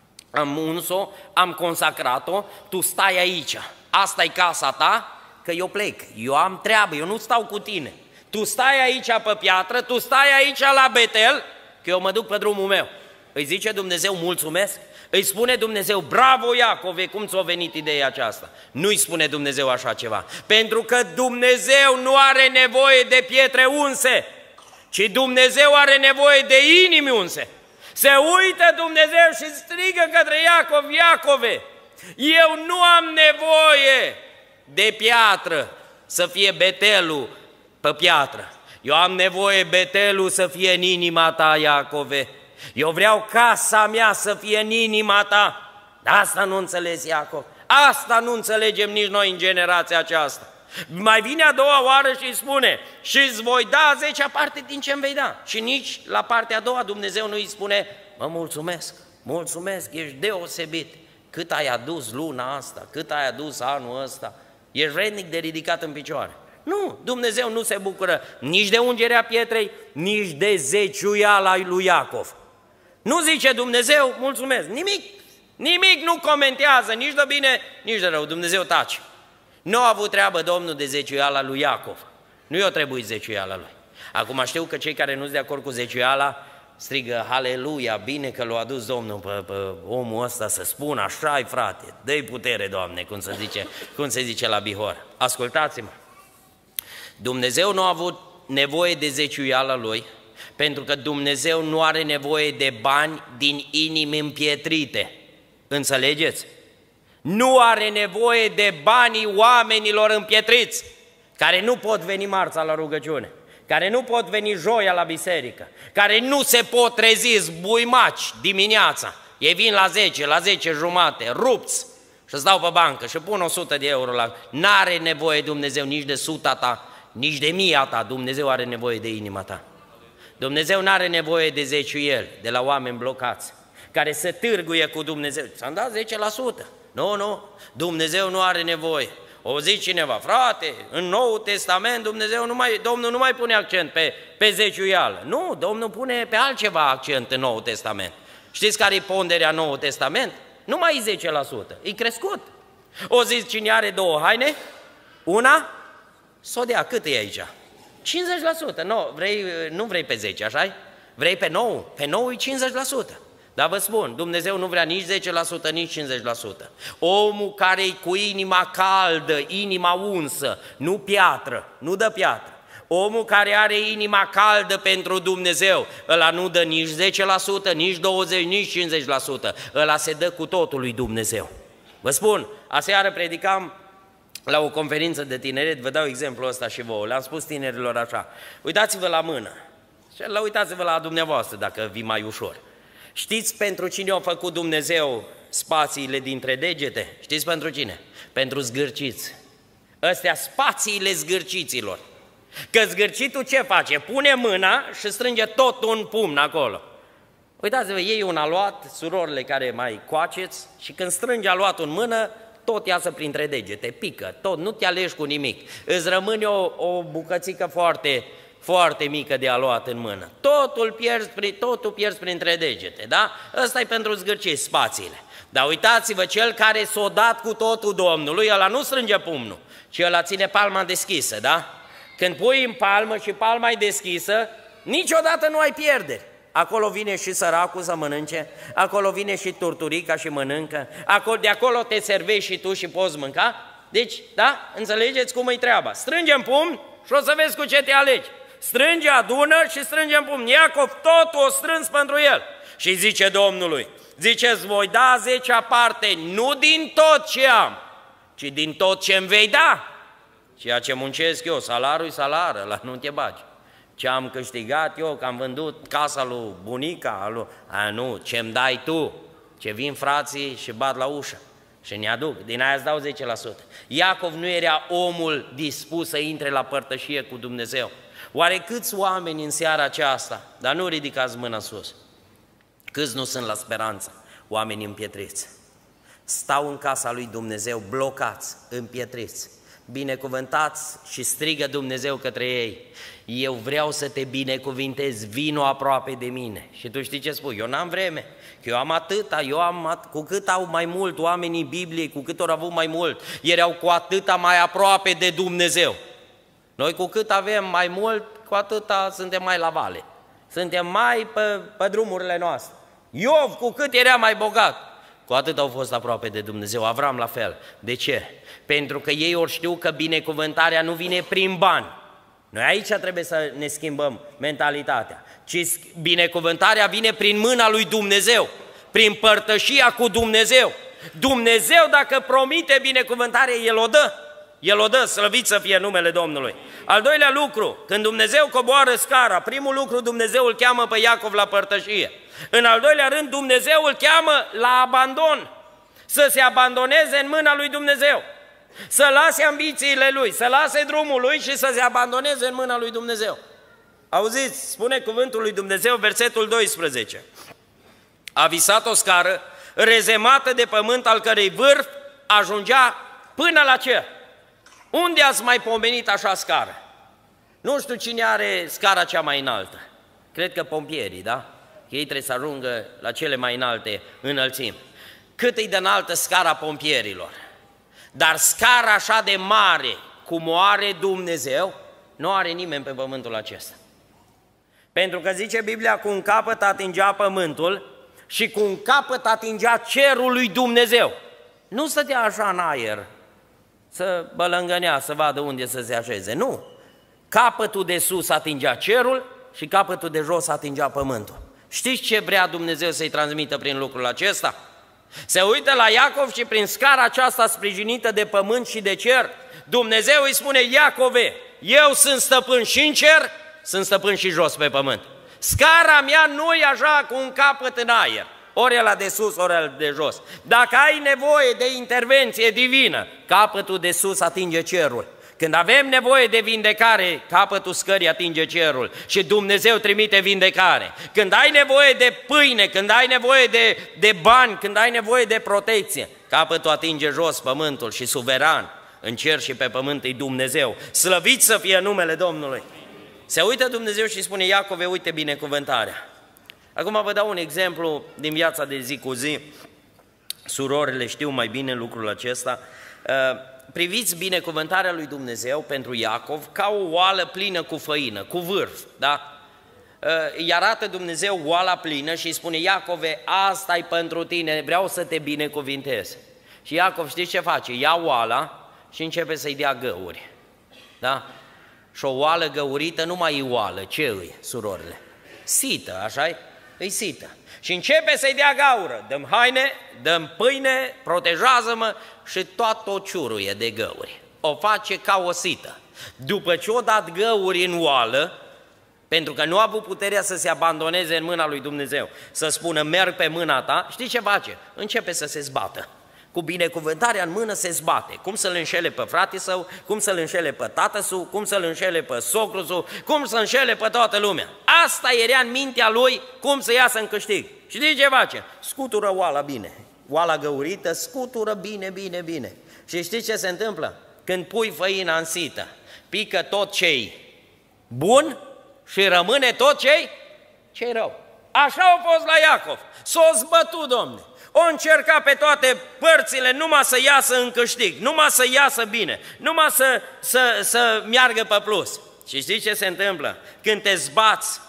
Am uns-o, am consacrat-o, tu stai aici, asta e casa ta, că eu plec, eu am treabă, eu nu stau cu tine. Tu stai aici pe piatră, tu stai aici la Betel, că eu mă duc pe drumul meu. Îi zice Dumnezeu, mulțumesc? Îi spune Dumnezeu, bravo Iacove, cum ți-a venit ideea aceasta? Nu-i spune Dumnezeu așa ceva, pentru că Dumnezeu nu are nevoie de pietre unse, ci Dumnezeu are nevoie de inimi unse. Se uită Dumnezeu și strigă către Iacov, Iacove, eu nu am nevoie de piatră să fie Betelul pe piatră. Eu am nevoie Betelul să fie în inima ta, Iacove. Eu vreau casa mea să fie în inima ta. Asta nu înțelegi, Iacov. Asta nu înțelegem nici noi în generația aceasta. Mai vine a doua oară și îi spune, și îți voi da 10-a parte din ce îmi vei da. Și nici la partea a doua Dumnezeu nu îi spune, mă mulțumesc, mulțumesc, ești deosebit. Cât ai adus luna asta, cât ai adus anul ăsta, ești vrednic de ridicat în picioare. Nu, Dumnezeu nu se bucură nici de ungerea pietrei, nici de zeciuiala lui Iacov. Nu zice Dumnezeu, mulțumesc, nimic nu comentează, nici de bine, nici de rău, Dumnezeu tace. Nu a avut treabă Domnul de zeciuiala lui Iacov. Nu i-a trebuit zeciuiala lui. Acum știu că cei care nu sunt de acord cu zeciuiala strigă, Haleluia, bine că l-a adus Domnul pe omul ăsta să spună, așa-i frate, dă-i putere, Doamne, cum se zice la Bihor. Ascultați-mă, Dumnezeu nu a avut nevoie de zeciuiala lui, pentru că Dumnezeu nu are nevoie de bani din inimi împietrite. Înțelegeți? Nu are nevoie de banii oamenilor împietriți, care nu pot veni marța la rugăciune, care nu pot veni joia la biserică, care nu se pot trezi zbuimaci dimineața. Ei vin la 10, la 10 jumate, rupți și stau pe bancă și pun 100 de euro la... N-are nevoie Dumnezeu nici de 100 ta, nici de 1000 ta, Dumnezeu are nevoie de inima ta. Dumnezeu n-are nevoie de zeciuieli, de la oameni blocați, care se târguie cu Dumnezeu. Ți-am dat 10%. Nu, Dumnezeu nu are nevoie. O zice cineva, frate, în Noul Testament Domnul nu mai pune accent pe zeciuială. Nu, Domnul pune pe altceva accent în Noul Testament. Știți care e ponderea Noul Testament? Nu mai e 10%, e crescut. O zice, cine are 2 haine, una, s-o dea, cât e aici? 50%, nu vrei pe 10, așa-i? Vrei pe 9, pe 9 e 50%. Dar vă spun, Dumnezeu nu vrea nici 10%, nici 50%. Omul care e cu inima caldă, inima unsă, nu piatră, nu dă piatră. Omul care are inima caldă pentru Dumnezeu, ăla nu dă nici 10%, nici 20%, nici 50%. Ăla se dă cu totul lui Dumnezeu. Vă spun, aseară predicam la o conferință de tineret, vă dau exemplul ăsta și vouă, le-am spus tinerilor așa, uitați-vă la mână și uitați-vă la dumneavoastră dacă vi mai ușor. Știți pentru cine a făcut Dumnezeu spațiile dintre degete? Știți pentru cine? Pentru zgârciți. Astea spațiile zgârciților. Că zgârcitul ce face? Pune mâna și strânge tot un pumn acolo. Uitați-vă, ei un aluat, surorile care mai coaceți, și când strânge aluatul în mână, tot iasă printre degete, pică, tot, nu te alegi cu nimic. Îți rămâne bucățică foarte mică de aluat în mână. Totul pierzi printre degete, da? Ăsta e pentru zgârciți, spațiile. Dar uitați-vă, cel care s-o dat cu totul Domnului, ăla nu strânge pumnul, ci ăla ține palma deschisă, da? Când pui în palmă și palma e deschisă, niciodată nu ai pierderi. Acolo vine și săracul să mănânce, acolo vine și turturica și mănâncă, de acolo te servești și tu și poți mânca. Deci, da? Înțelegeți cum e treaba? Strângem pumn și o să vezi cu ce te alegi. Strânge, adună și strângem pumn. Iacov totul o strâns pentru el. Și zice Domnului, zice, îți voi da 10 parte, nu din tot ce am, ci din tot ce îmi vei da. Ceea ce muncesc eu, salariul-i salar, ăla nu te bagi. Ce am câștigat eu, că am vândut casa lui bunica, nu, ce-mi dai tu, ce vin frații și bat la ușă și ne aduc, din aia îți dau 10%. Iacov nu era omul dispus să intre la părtășie cu Dumnezeu. Oare câți oameni în seara aceasta, dar nu ridicați mâna sus, câți nu sunt la speranță, oameni împietriți, stau în casa lui Dumnezeu blocați, împietriți, binecuvântați și strigă Dumnezeu către ei, eu vreau să te binecuvintez, vino aproape de mine. Și tu știi ce spui? Eu n-am vreme, că eu am atâta, cu cât au mai mult oamenii Bibliei, cu cât au avut mai mult, erau cu atâta mai aproape de Dumnezeu. Noi cu cât avem mai mult, cu atâta suntem mai la vale, suntem mai pe drumurile noastre. Iov cu cât era mai bogat, cu atât au fost aproape de Dumnezeu, Avram la fel. De ce? Pentru că ei ori știu că binecuvântarea nu vine prin bani. Noi aici trebuie să ne schimbăm mentalitatea, ci binecuvântarea vine prin mâna lui Dumnezeu, prin părtășia cu Dumnezeu. Dumnezeu dacă promite binecuvântare, El o dă. El o dă, slăvit să fie numele Domnului. Al doilea lucru, când Dumnezeu coboară scara, primul lucru Dumnezeu îl cheamă pe Iacov la părtășie. În al doilea rând, Dumnezeu îl cheamă la abandon, să se abandoneze în mâna lui Dumnezeu, să lase ambițiile lui, să lase drumul lui și să se abandoneze în mâna lui Dumnezeu. Auziți, spune cuvântul lui Dumnezeu, versetul 12. A visat o scară rezemată de pământ, al cărei vârf ajungea până la cer. Unde ați mai pomenit așa scară? Nu știu cine are scara cea mai înaltă. Cred că pompierii, da? Ei trebuie să ajungă la cele mai înalte înălțimi. Cât e de înaltă scara pompierilor? Dar scara așa de mare cum o are Dumnezeu, nu are nimeni pe pământul acesta. Pentru că zice Biblia, cu un capăt atingea pământul și cu un capăt atingea cerul lui Dumnezeu. Nu stătea așa în aer, să bălângănea, să vadă unde să se așeze. Nu! Capătul de sus atingea cerul și capătul de jos atingea pământul. Știți ce vrea Dumnezeu să-i transmită prin lucrul acesta? Se uită la Iacov și prin scara aceasta sprijinită de pământ și de cer, Dumnezeu îi spune: Iacove, eu sunt stăpân și în cer, sunt stăpân și jos pe pământ. Scara mea nu e așa cu un capăt în aer, ori ăla de sus, ori ăla de jos. Dacă ai nevoie de intervenție divină, capătul de sus atinge cerul. Când avem nevoie de vindecare, capătul scării atinge cerul și Dumnezeu trimite vindecare. Când ai nevoie de pâine, când ai nevoie de bani, când ai nevoie de protecție, capătul atinge jos pământul și suveran în cer și pe pământ e Dumnezeu. Slăvit să fie numele Domnului! Se uită Dumnezeu și spune: Iacove, uite binecuvântarea. Acum vă dau un exemplu din viața de zi cu zi. Surorile știu mai bine lucrul acesta. Priviți binecuvântarea lui Dumnezeu pentru Iacov ca o oală plină cu făină, cu vârf, da? Îi arată Dumnezeu oala plină și îi spune: Iacove, asta e pentru tine, vreau să te binecuvintez. Și Iacov, știți ce face? Ia oala și începe să-i dea găuri, da? Și o oală găurită nu mai e oală, ce îi, surorile? Sită, așa-i? Îi sită. Și începe să-i dea gaură, dăm haine, dăm pâine, protejează-mă, și toată o ciuruie de găuri. O face ca o sită. După ce o dat găuri în oală, pentru că nu a avut puterea să se abandoneze în mâna lui Dumnezeu, să spună: merg pe mâna ta, știi ce face? Începe să se zbată. Cu binecuvântarea în mână se zbate. Cum să-l înșele pe frate său, cum să-l înșele pe tată său, cum să-l înșele pe socru său, cum să înșele pe toată lumea. Asta era în mintea lui, cum să iasă în câștig. Și știi ce face? Scutură oala bine. Oala găurită scutură bine, bine, bine. Și știi ce se întâmplă? Când pui făina în sită, pică tot ce-i bun și rămâne tot ce-i rău. Așa a fost la Iacov. S-a zbătut, Domne. O încerca pe toate părțile numai să iasă în câștig, numai să iasă bine, numai să meargă pe plus. Și știi ce se întâmplă? Când te zbați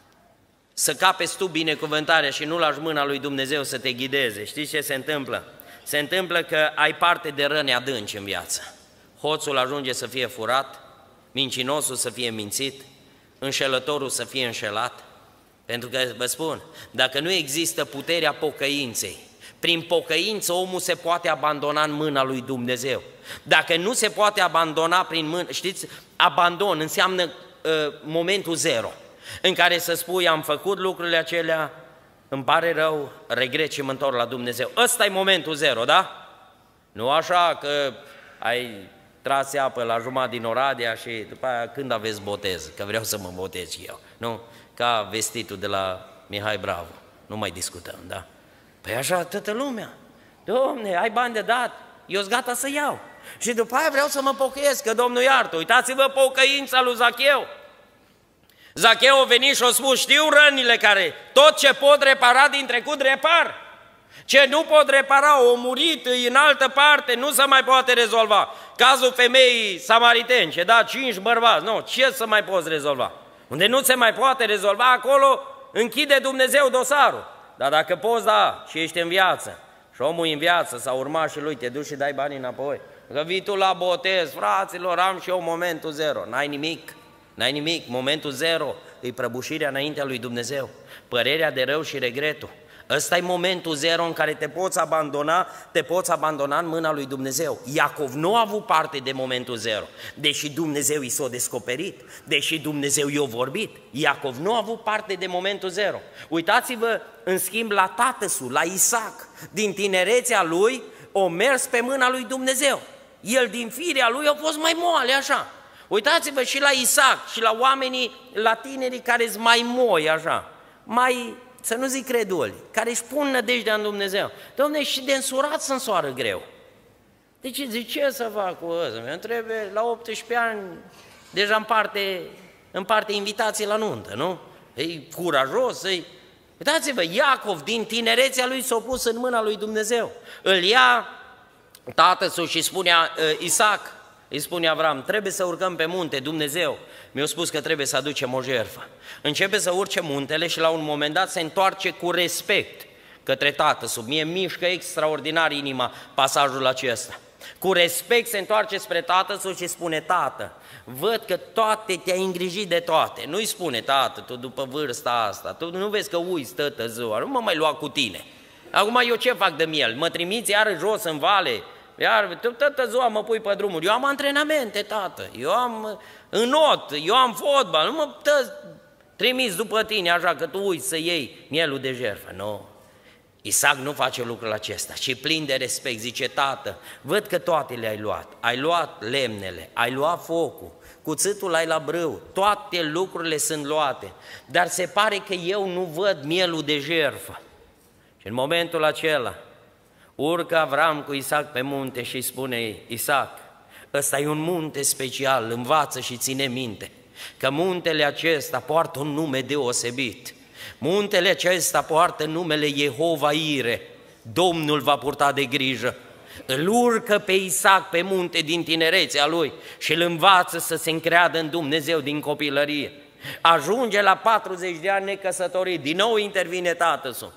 să capeți tu binecuvântarea și nu lași mâna lui Dumnezeu să te ghideze, știi ce se întâmplă? Se întâmplă că ai parte de răni adânci în viață. Hoțul ajunge să fie furat, mincinosul să fie mințit, înșelătorul să fie înșelat. Pentru că, vă spun, dacă nu există puterea pocăinței, prin pocăință omul se poate abandona în mâna lui Dumnezeu. Dacă nu se poate abandona prin mână, știți, abandon înseamnă momentul zero, în care să spui: am făcut lucrurile acelea, îmi pare rău, regret și mă întorc la Dumnezeu. Ăsta e momentul zero, da? Nu așa că ai tras apă la jumătate din Oradea și după aia: când aveți botez? Că vreau să mă botez și eu. Nu? Ca vestitul de la Mihai Bravo. Nu mai discutăm, da? Păi așa toată lumea. Domne, ai bani de dat, eu-s gata să iau. Și după aia vreau să mă pocăiesc, că Domnul iartă. Uitați-vă pocăința lui Zacheu. Zacheu a venit și a spus: știu rănile care tot ce pot repara din trecut repar. Ce nu pot repara, o murit, e în altă parte, nu se mai poate rezolva. Cazul femeii samaritene, ce da 5 bărbați, nu, ce să mai poți rezolva? Unde nu se mai poate rezolva, acolo închide Dumnezeu dosarul. Dar dacă poți da și ești în viață și omul e în viață sau urmașii lui, te duci și dai banii înapoi. Că vii tu la botez, fraților, am și eu momentul zero. N-ai nimic, n-ai nimic. Momentul zero e prăbușirea înaintea lui Dumnezeu, părerea de rău și regretul. Ăsta e momentul zero în care te poți abandona în mâna lui Dumnezeu. Iacov nu a avut parte de momentul zero, deși Dumnezeu i s-a descoperit, deși Dumnezeu i-a vorbit. Iacov nu a avut parte de momentul zero. Uitați-vă, în schimb, la tatăsul, la Isaac. Din tinerețea lui o mers pe mâna lui Dumnezeu. El din firea lui a fost mai moale, așa. Uitați-vă și la Isaac și la oamenii, la tinerii care sunt mai moi, așa, mai, să nu zic creduli, care își pun nădejdea în Dumnezeu. Dom'le, și de însurat să însoară greu. Deci zic, ce să fac cu ăsta? Mi-o trebuie la 18 ani, deja împarte invitații la nuntă, nu? E curajos, Uitați-vă, Iacov din tinerețea lui s-a pus în mâna lui Dumnezeu. Îl ia tatăl și spunea Isaac, îi spune Avram, trebuie să urcăm pe munte, Dumnezeu mi-a spus că trebuie să aducem o jertfă. Începe să urce muntele și la un moment dat se întoarce cu respect către tatăl. Mie mișcă extraordinar inima pasajul acesta. Cu respect se întoarce spre tatăl și spune, tată, văd că toate te-ai îngrijit de toate. Nu-i spune, tată, tu după vârsta asta, tu nu vezi că uiți tătă ziua, nu mă mai lua cu tine. Acum eu ce fac de miel? Mă trimiți iară jos în vale? Iar toată ziua mă pui pe drumuri. Eu am antrenamente, tată, eu am înot, eu am fotbal, nu mă trimiți după tine așa că tu uiți să iei mielul de jertfă. Nu. Isaac nu face lucrul acesta, ci plin de respect, zice, tată, văd că toate le-ai luat lemnele, ai luat focul, cuțitul ai la brâu, toate lucrurile sunt luate, dar se pare că eu nu văd mielul de jertfă. Și în momentul acela urcă Avram cu Isaac pe munte și îi spune, Isaac, ăsta e un munte special, învață și ține minte că muntele acesta poartă un nume deosebit. Muntele acesta poartă numele Jehova Ire, Domnul va purta de grijă. Îl urcă pe Isaac pe munte din tinerețea lui și îl învață să se încreadă în Dumnezeu din copilărie. Ajunge la 40 de ani necăsătorit, din nou intervine tatăl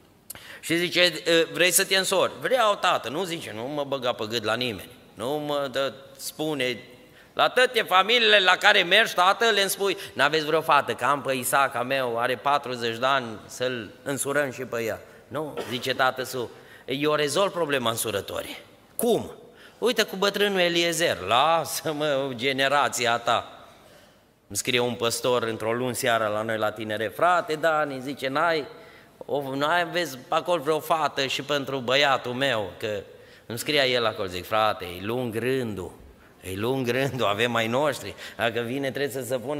și zice, vrei să te însori? Vreau, tată, nu zice, nu mă băga pe gât la nimeni, nu mă spune. La toate familiile la care mergi, tată, le spui, n-aveți vreo fată, că am pe Isaac a meu, are 40 de ani, să-l însurăm și pe ea. Nu, zice tatăl, eu rezolv problema însurătorii. Cum? Uite cu bătrânul Eliezer, lasă-mă generația ta. Îmi scrie un păstor într-o luni seara la noi la tinere, frate Dani, zice, n-ai aveți acolo vreo fată și pentru băiatul meu, că îmi scria el acolo, zic, frate, e lung rândul. E lung rândul, avem ai noștri, dacă vine trebuie să se pună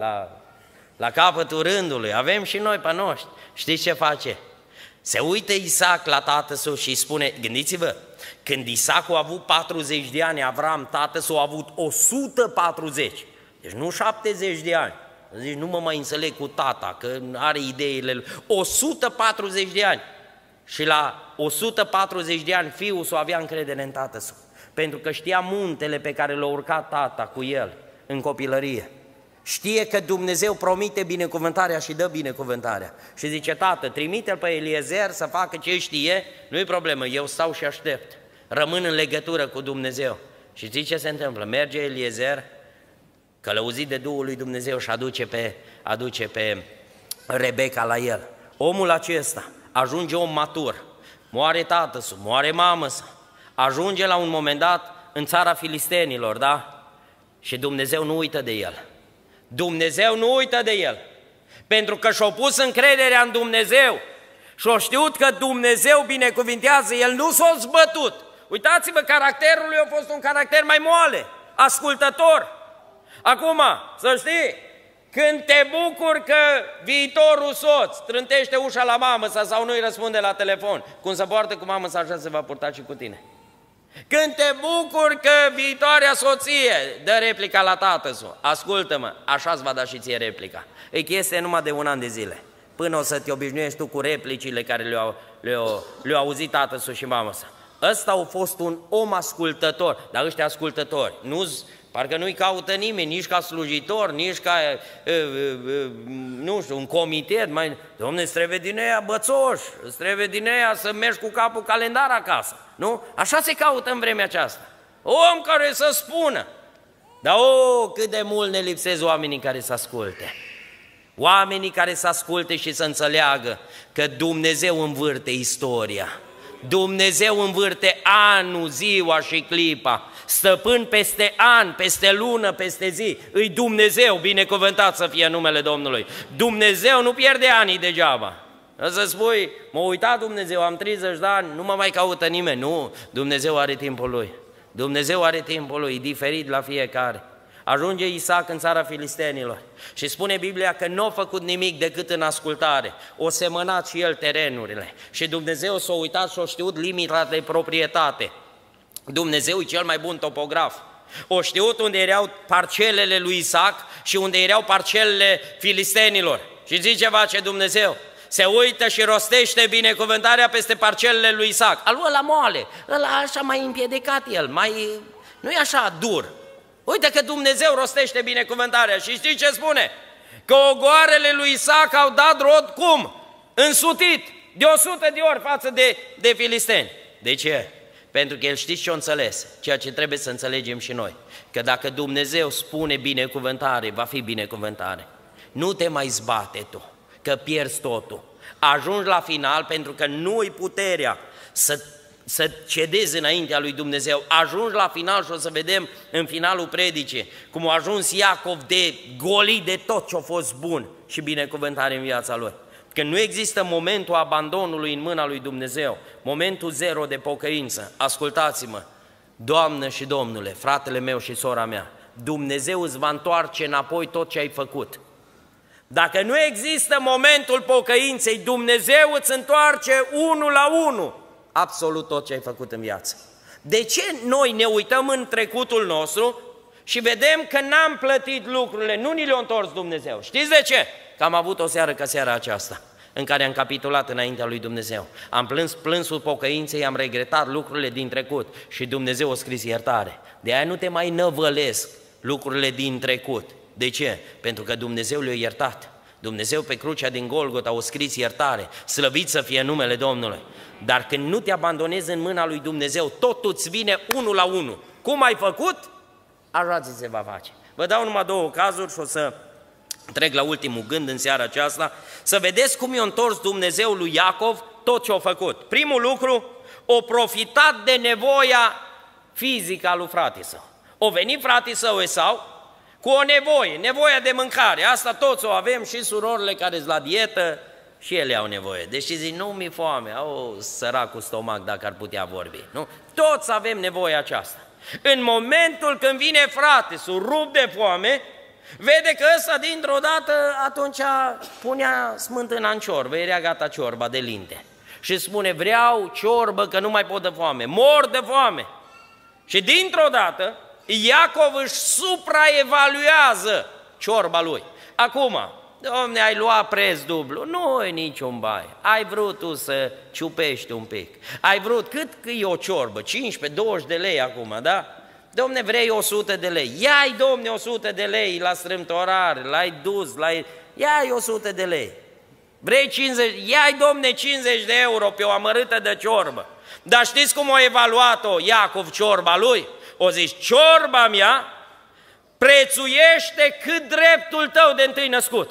la capătul rândului, avem și noi pe noștri. Știți ce face? Se uită Isaac la tatăl său și îi spune, gândiți-vă, când Isaac a avut 40 de ani, Avram, tatăl său, a avut 140, deci nu 70 de ani. Zici, nu mă mai înțeleg cu tata, că are ideile lui. 140 de ani. Și la 140 de ani fiul său avea încredere în tatăl său, pentru că știa muntele pe care l-a urcat tata cu el în copilărie. Știe că Dumnezeu promite binecuvântarea și dă binecuvântarea. Și zice, tată, trimite-l pe Eliezer să facă ce știe, nu-i problemă, eu stau și aștept. Rămân în legătură cu Dumnezeu. Și zici ce se întâmplă? Merge Eliezer, călăuzit de Duhul lui Dumnezeu și aduce pe Rebecca la el. Omul acesta ajunge om matur, moare tatăl său, moare mamă sa, ajunge la un moment dat în țara filistenilor, da? Și Dumnezeu nu uită de el. Dumnezeu nu uită de el, pentru că și-a pus încrederea în Dumnezeu și-a știut că Dumnezeu binecuvintează, el nu s-a zbătut. Uitați-vă, caracterul lui a fost un caracter mai moale, ascultător. Acum, să știi, când te bucuri că viitorul soț trântește ușa la mamă sau nu-i răspunde la telefon, cum se poartă cu mamă sa, așa se va purta și cu tine. Când te bucuri că viitoarea soție dă replica la tatăl, ascultă-mă, așa-ți va da și ție replica. E chestie numai de un an de zile, până o să te obișnuiești tu cu replicile care le-au auzit tatăl și mama sa. Ăsta a fost un om ascultător, dar ăștia ascultători, parcă nu-i caută nimeni, nici ca slujitor, nici ca, nu știu, un comitet. Dom'le, îți trebuie din ea bățoși, îți trebuie din ea să mergi cu capul calendar acasă, nu? Așa se caută în vremea aceasta. Om care să spună. Dar cât de mult ne lipsesc oamenii care să asculte. Oamenii care să asculte și să înțeleagă că Dumnezeu învârte istoria. Dumnezeu învârte anul, ziua și clipa, stăpân peste an, peste lună, peste zi. Îi Dumnezeu, binecuvântat să fie numele Domnului. Dumnezeu nu pierde anii degeaba. Să spui, m-a uitat Dumnezeu, am 30 de ani, nu mă mai caută nimeni. Nu, Dumnezeu are timpul Lui. Dumnezeu are timpul Lui, diferit la fiecare. Ajunge Isaac în țara filistenilor și spune Biblia că nu a făcut nimic decât în ascultare. O semănat și el terenurile și Dumnezeu s-a uitat și a știut limita de proprietate. Dumnezeu e cel mai bun topograf. O știut unde erau parcelele lui Isaac și unde erau parcelele filistenilor. Și zice ce face Dumnezeu? se uită și rostește binecuvântarea peste parcelele lui Isaac. Ăla moale, ăla așa mai împiedicat el, nu e așa dur. Uite că Dumnezeu rostește binecuvântarea și știi ce spune? Că ogoarele lui Isaac au dat rod cum? Însutit, de 100 de ori față de filisteni. De ce? Pentru că el știți ce-o înțeles, ceea ce trebuie să înțelegem și noi. Că dacă Dumnezeu spune binecuvântare, va fi binecuvântare. Nu te mai zbate tu, că pierzi totul. Ajungi la final pentru că nu-i puterea să cedezi înaintea lui Dumnezeu. Ajungi la final și o să vedem în finalul predicii cum a ajuns Iacov de golit de tot ce a fost bun și binecuvântare în viața lui. Că nu există momentul abandonului în mâna lui Dumnezeu, momentul zero de pocăință. Ascultați-mă, Doamnă și Domnule, fratele meu și sora mea, Dumnezeu îți va întoarce înapoi tot ce ai făcut. Dacă nu există momentul pocăinței, Dumnezeu îți întoarce 1 la 1 absolut tot ce ai făcut în viață. De ce noi ne uităm în trecutul nostru și vedem că n-am plătit lucrurile, nu ni le-a întors Dumnezeu? Știți de ce? Că am avut o seară ca seara aceasta, în care am capitulat înaintea lui Dumnezeu. Am plâns plânsul pocăinței, am regretat lucrurile din trecut și Dumnezeu a scris iertare. De aia nu te mai năvălesc lucrurile din trecut. De ce? Pentru că Dumnezeu le-a iertat. Dumnezeu pe crucea din Golgota a scris iertare, slăvit să fie numele Domnului. Dar când nu te abandonezi în mâna lui Dumnezeu, totul îți vine 1 la 1. Cum ai făcut? Așa ți se va face. Vă dau numai 2 cazuri și o să trec la ultimul gând în seara aceasta, să vedeți cum i-a întors Dumnezeu lui Iacov tot ce a făcut. Primul lucru, o profitat de nevoia fizică a lui fratele său. O venit fratele său Esau cu o nevoia de mâncare. Asta toți o avem, și surorile care sunt la dietă și ele au nevoie. Deci zic, nu mi-e foame, au săracul stomac dacă ar putea vorbi. Nu? Toți avem nevoia aceasta. În momentul când vine frate, rup de foame, vede că ăsta dintr-o dată atunci punea smântâna în ciorbă, era gata ciorba de linte. Și spune, vreau ciorbă că nu mai pot de foame, mor de foame. Și dintr-o dată Iacov își supraevaluează ciorba lui. Acum, Domne, ai luat preț dublu, nu e niciun bai, ai vrut tu să ciupești un pic, ai vrut, cât e o ciorbă, 15-20 de lei acum, da? Domne, vrei 100 de lei, ia-i, domne, 100 de lei la strâmtorare, l-ai dus, ia-i 100 de lei. Vrei 50, ia-i, domne, 50 de euro pe o amărâtă de ciorbă. Dar știți cum a evaluat-o Iacov ciorba lui? O zis, ciorba mea prețuiește cât dreptul tău de întâi născut.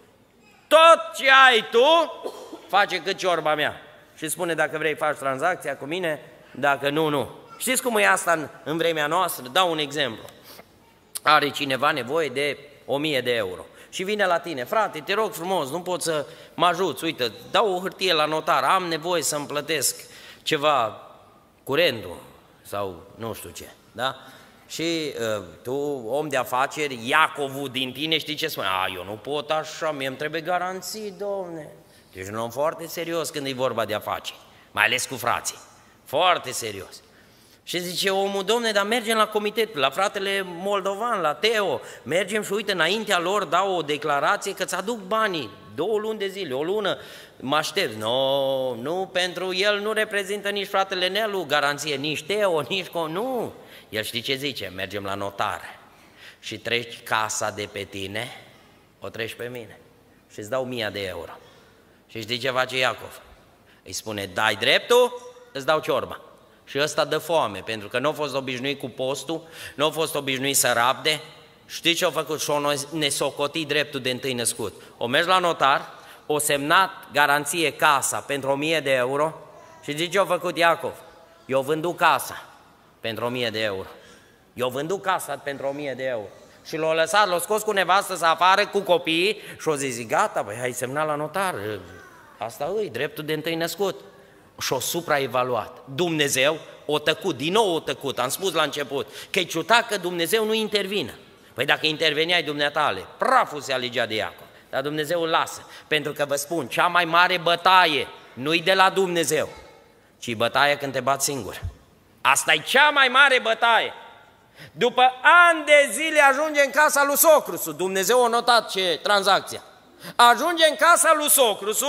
Tot ce ai tu face cât ciorba mea. Și spune, dacă vrei faci tranzacția cu mine, dacă nu, nu. Știți cum e asta în vremea noastră? Dau un exemplu. Are cineva nevoie de 1000 de euro și vine la tine, frate, te rog frumos, nu pot să mă ajuți, uite, dau o hârtie la notar, am nevoie să-mi plătesc ceva, curentul sau nu știu ce, da? Și tu, om de afaceri, Iacovul din tine, știi ce spune? Eu nu pot așa, mie îmi trebuie garanții, domne. Deci un om foarte serios când e vorba de afaceri, mai ales cu frații, foarte serios. Și zice omul, domne, dar mergem la comitet, la fratele moldovan, la Teo, mergem și uite, înaintea lor dau o declarație că îți aduc banii, 2 luni de zile, o lună, mă aștept. Nu, pentru el nu reprezintă nici fratele Nelu garanție, nici Teo, nici... Nu, el știi ce zice, mergem la notar și treci casa de pe tine, o treci pe mine și îți dau 1000 de euro. Și știi ce face Iacov? Îi spune, dai dreptul, îți dau ciorba. Și ăsta dă foame, pentru că nu a fost obișnuit cu postul, nu a fost obișnuit să rabde. Știi ce a făcut? Și-o nesocotit dreptul de întâi născut. O mergi la notar, o semnat garanție casa pentru 1000 de euro și zici ce a făcut Iacov? Eu vândut casa pentru 1000 de euro. Eu vândut casa pentru 1000 de euro. Și l-a lăsat, l-a scos cu nevastă să afară cu copiii și o zis, gata, băi, hai semnat la notar, asta îi dreptul de întâi născut. Și-o supraevaluat. Dumnezeu o tăcut, din nou o tăcut, am spus la început, că-i ciudat că Dumnezeu nu intervină. Păi dacă interveneai dumneatale, praful se alegea de Iacov, dar Dumnezeu îl lasă, pentru că vă spun, cea mai mare bătaie nu-i de la Dumnezeu, ci bătaia când te bați singur. Asta e cea mai mare bătaie. După ani de zile ajunge în casa lui socrusul, Dumnezeu a notat ce tranzacția. Ajunge în casa lui socrusul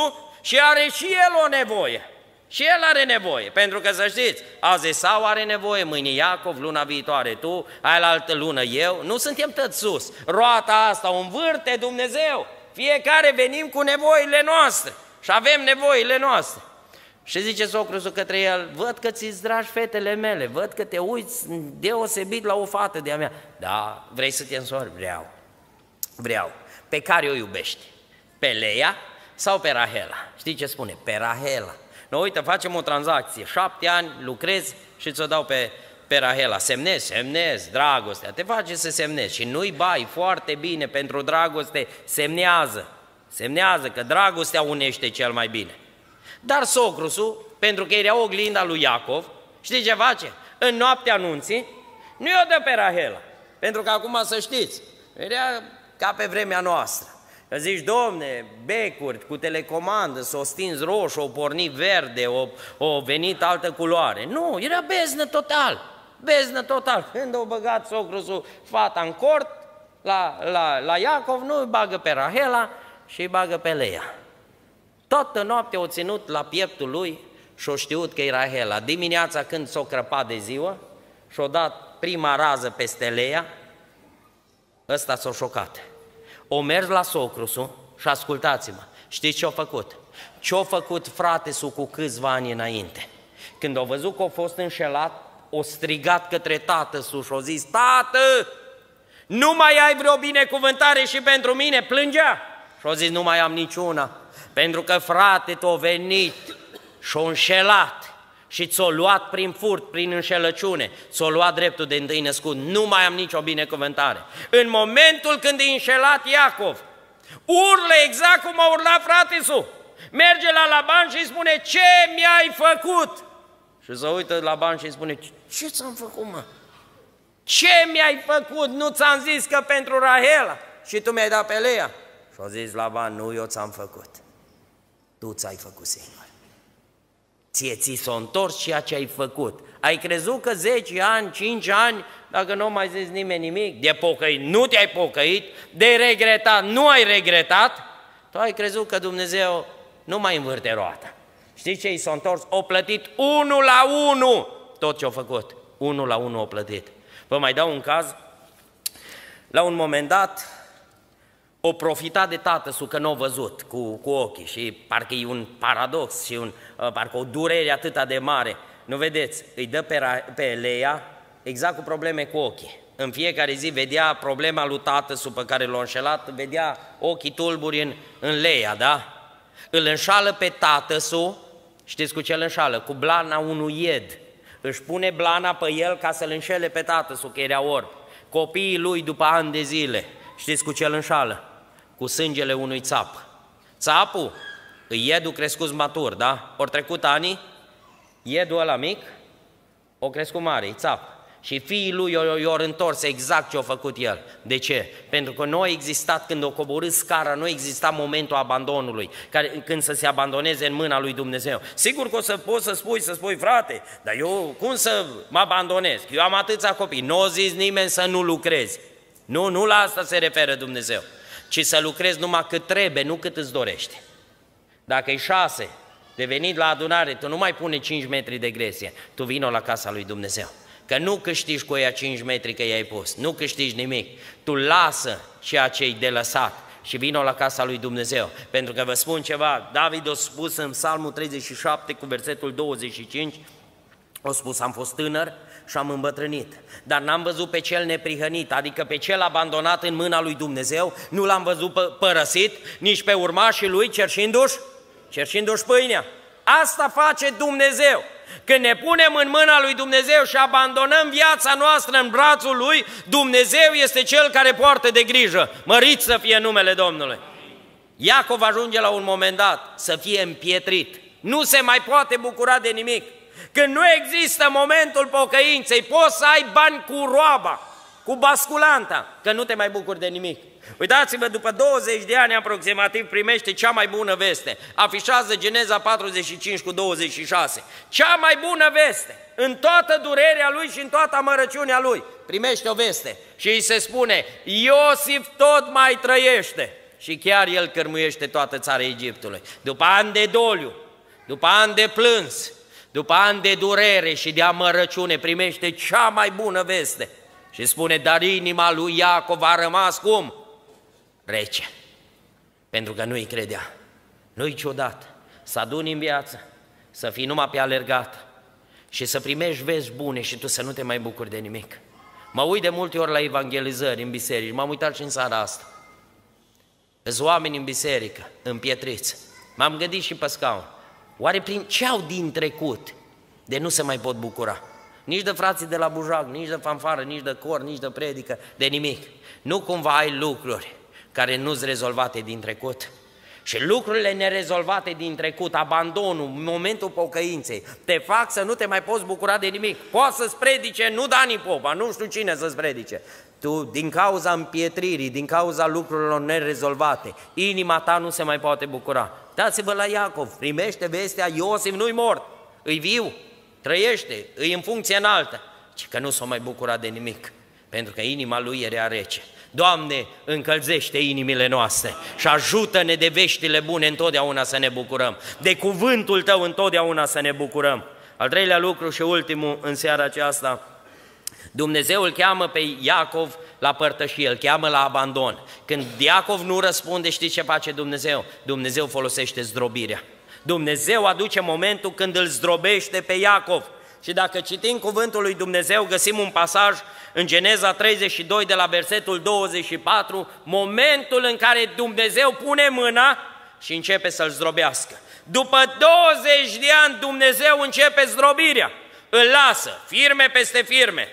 și are și el o nevoie. Și el are nevoie, pentru că să știți, azi Esau are nevoie, mâine Iacov, luna viitoare tu, alaltă lună eu, nu suntem toți sus. Roata asta o învârte Dumnezeu, fiecare venim cu nevoile noastre și avem nevoile noastre. Și zice socrusul către el, văd că ți-ți dragi fetele mele, văd că te uiți deosebit la o fată de-a mea. Da, vrei să te însori? Vreau. Pe care o iubești? Pe Leia sau pe Rahela? Știi ce spune? Pe Rahela. No, uite, facem o tranzacție, 7 ani lucrezi și ți-o dau pe Rahela. Semnezi, dragostea, te face să semnezi și nu-i bai foarte bine pentru dragoste, semnează că dragostea unește cel mai bine. Dar socrusul, pentru că era oglinda lui Iacov, știi ce face? În noaptea anunții, nu i-o dă pe Rahela, pentru că acum să știți, era ca pe vremea noastră. Că zici, domne, becuri cu telecomandă, s-o stinzi roșu, o porni verde, o venit altă culoare. Nu, era beznă total. Când o băgat socrusul fata în cort, la Iacov, nu îi bagă pe Rahela și îi bagă pe Leia. Toată noaptea o ținut la pieptul lui și-o știut că e Rahela. Dimineața când s-o crăpat de ziua și-o dat prima rază peste Leia, ăsta s-o șocat. O mers la socrusul și ascultați-mă, știți ce-a făcut? Ce-a făcut frate-sul cu câțiva ani înainte? Când a văzut că a fost înșelat, o strigat către tată-sul și a zis, tată, nu mai ai vreo binecuvântare și pentru mine? Plângea și a zis, nu mai am niciuna, pentru că frate t-a venit și-a înșelat și ți-o luat prin furt, prin înșelăciune, ți-o luat dreptul de întâi născut, nu mai am nicio binecuvântare. În momentul când e înșelat Iacov, urlă exact cum a urlat frate-sul, merge la Laban și îi spune, ce mi-ai făcut? Și se uită Laban și îi spune, ce ți-am făcut, mă? Ce mi-ai făcut? Nu ți-am zis că pentru Rahela și tu mi-ai dat pe Leia? Și a zis Laban, nu, eu ți-am făcut, tu ți-ai făcut singur. Ți s-a întors ceea ce ai făcut. Ai crezut că 10 ani, 5 ani, dacă nu mai zis nimeni nimic, de pocăit nu te-ai pocăit, de regretat nu ai regretat, tu ai crezut că Dumnezeu nu mai învârte roata. Știți ce i s-a întors? O plătit 1 la 1 tot ce-a făcut. 1 la 1 o plătit. Vă mai dau un caz. La un moment dat, o profita de tată-sul că nu o văzut cu ochii și parcă e un paradox și parcă o durere atâta de mare. Nu vedeți? Îi dă pe Leia exact cu probleme cu ochii. În fiecare zi vedea problema lui tată-sul pe care l-a înșelat, vedea ochii tulburi în Leia, da? Îl înșală pe tată-sul, știți cu ce îl înșală? Cu blana unui ied. Își pune blana pe el ca să-l înșele pe tată-sul, că era orb. Copiii lui după ani de zile, știți cu ce îl înșală? Cu sângele unui țap. Țapul, iedul crescut matur, da? Ori trecut ani, iedul ăla mic, o crescut mare, e țap. Și fiii lui i-au întors exact ce a făcut el. De ce? Pentru că nu a existat, când o coborât scara, nu exista momentul abandonului, când să se abandoneze în mâna lui Dumnezeu. Sigur că o să poți să spui, frate, dar eu cum să mă abandonez? Eu am atâția copii. Nu a zis nimeni să nu lucrezi. Nu la asta se referă Dumnezeu, ci să lucrezi numai cât trebuie, nu cât îți dorești. Dacă e 6 de venit la adunare, tu nu mai pune 5 metri de gresie, tu vino la casa lui Dumnezeu. Că nu câștigi cu ea 5 metri că i-ai pus, nu câștigi nimic. Tu lasă ceea ce-i de lăsat și vino la casa lui Dumnezeu. Pentru că vă spun ceva, David a spus în Psalmul 37 cu versetul 25, a spus, am fost tânăr și am îmbătrânit, dar n-am văzut pe cel neprihănit, adică pe cel abandonat în mâna lui Dumnezeu, nu l-am văzut părăsit, nici pe urmașii lui cerșindu-și pâinea. Asta face Dumnezeu. Când ne punem în mâna lui Dumnezeu și abandonăm viața noastră în brațul lui, Dumnezeu este Cel care poartă de grijă. Mărit să fie numele Domnului. Iacov ajunge la un moment dat să fie împietrit. Nu se mai poate bucura de nimic. Când nu există momentul pocăinței, poți să ai bani cu roaba, cu basculanta, că nu te mai bucuri de nimic. Uitați-vă, după 20 de ani aproximativ primește cea mai bună veste. Afișează Geneza 45 cu 26. Cea mai bună veste. În toată durerea lui și în toată amărăciunea lui primește o veste și îi se spune, Iosif tot mai trăiește. și chiar el cărmuiește toată țara Egiptului. După ani de doliu, după ani de plâns, după ani de durere și de amărăciune, primește cea mai bună veste și spune, dar inima lui Iacov a rămas cum? Rece, pentru că nu-i credea. Nu-i ciudat să aduni în viață, să fii numai pe alergat și să primești vesti bune și tu să nu te mai bucuri de nimic. Mă uit de multe ori la evangelizări în biserici, m-am uitat și în seara asta. Sunt oameni în biserică, împietriți. M-am gândit și pe scaun. Oare prin ce au din trecut de nu se mai pot bucura? Nici de frații de la Bujac, nici de fanfară, nici de cor, nici de predică, de nimic. Nu cumva ai lucruri care nu-s rezolvate din trecut? Și lucrurile nerezolvate din trecut, abandonul, momentul pocăinței, te fac să nu te mai poți bucura de nimic. Poți să-ți predice, nu Dani Popa, nu știu cine să-ți predice. Tu, din cauza împietririi, din cauza lucrurilor nerezolvate, inima ta nu se mai poate bucura. Dați-vă la Iacov, primește vestea, Iosif nu-i mort, îi viu, trăiește, îi în funcție înaltă, ci că nu s-o mai bucura de nimic, pentru că inima lui era rece. Doamne, încălzește inimile noastre și ajută-ne de veștile bune întotdeauna să ne bucurăm, de cuvântul Tău întotdeauna să ne bucurăm. Al treilea lucru și ultimul în seara aceasta, Dumnezeu îl cheamă pe Iacov la părtășie, îl cheamă la abandon. Când Iacov nu răspunde, știți ce face Dumnezeu? Dumnezeu folosește zdrobirea. Dumnezeu aduce momentul când îl zdrobește pe Iacov. Și dacă citim cuvântul lui Dumnezeu, găsim un pasaj în Geneza 32 de la versetul 24, momentul în care Dumnezeu pune mâna și începe să-l zdrobească. După 20 de ani Dumnezeu începe zdrobirea, îl lasă, firme peste firme,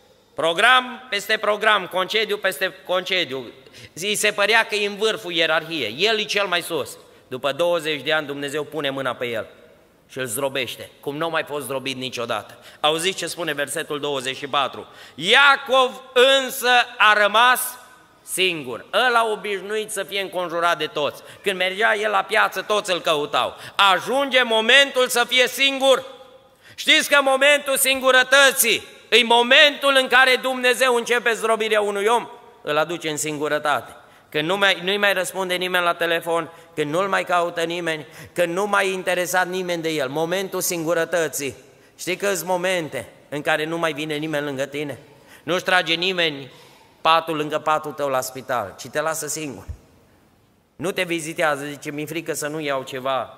program peste program, concediu peste concediu. Îi se părea că e în vârful ierarhiei, el e cel mai sus. După 20 de ani Dumnezeu pune mâna pe el și îl zdrobește, cum nu a mai fost zdrobit niciodată. Auziți ce spune versetul 24? Iacov însă a rămas singur. Ăla obișnuit să fie înconjurat de toți. Când mergea el la piață, toți îl căutau. Ajunge momentul să fie singur. Știți că momentul singurătății e momentul în care Dumnezeu începe zdrobirea unui om, îl aduce în singurătate. Când nu-i mai răspunde nimeni la telefon, când nu-l mai caută nimeni, când nu mai e interesat nimeni de el, momentul singurătății. Știi că sunt momente în care nu mai vine nimeni lângă tine? Nu-și trage nimeni patul lângă patul tău la spital, ci te lasă singur. Nu te vizitează, zice, mi-e frică să nu iau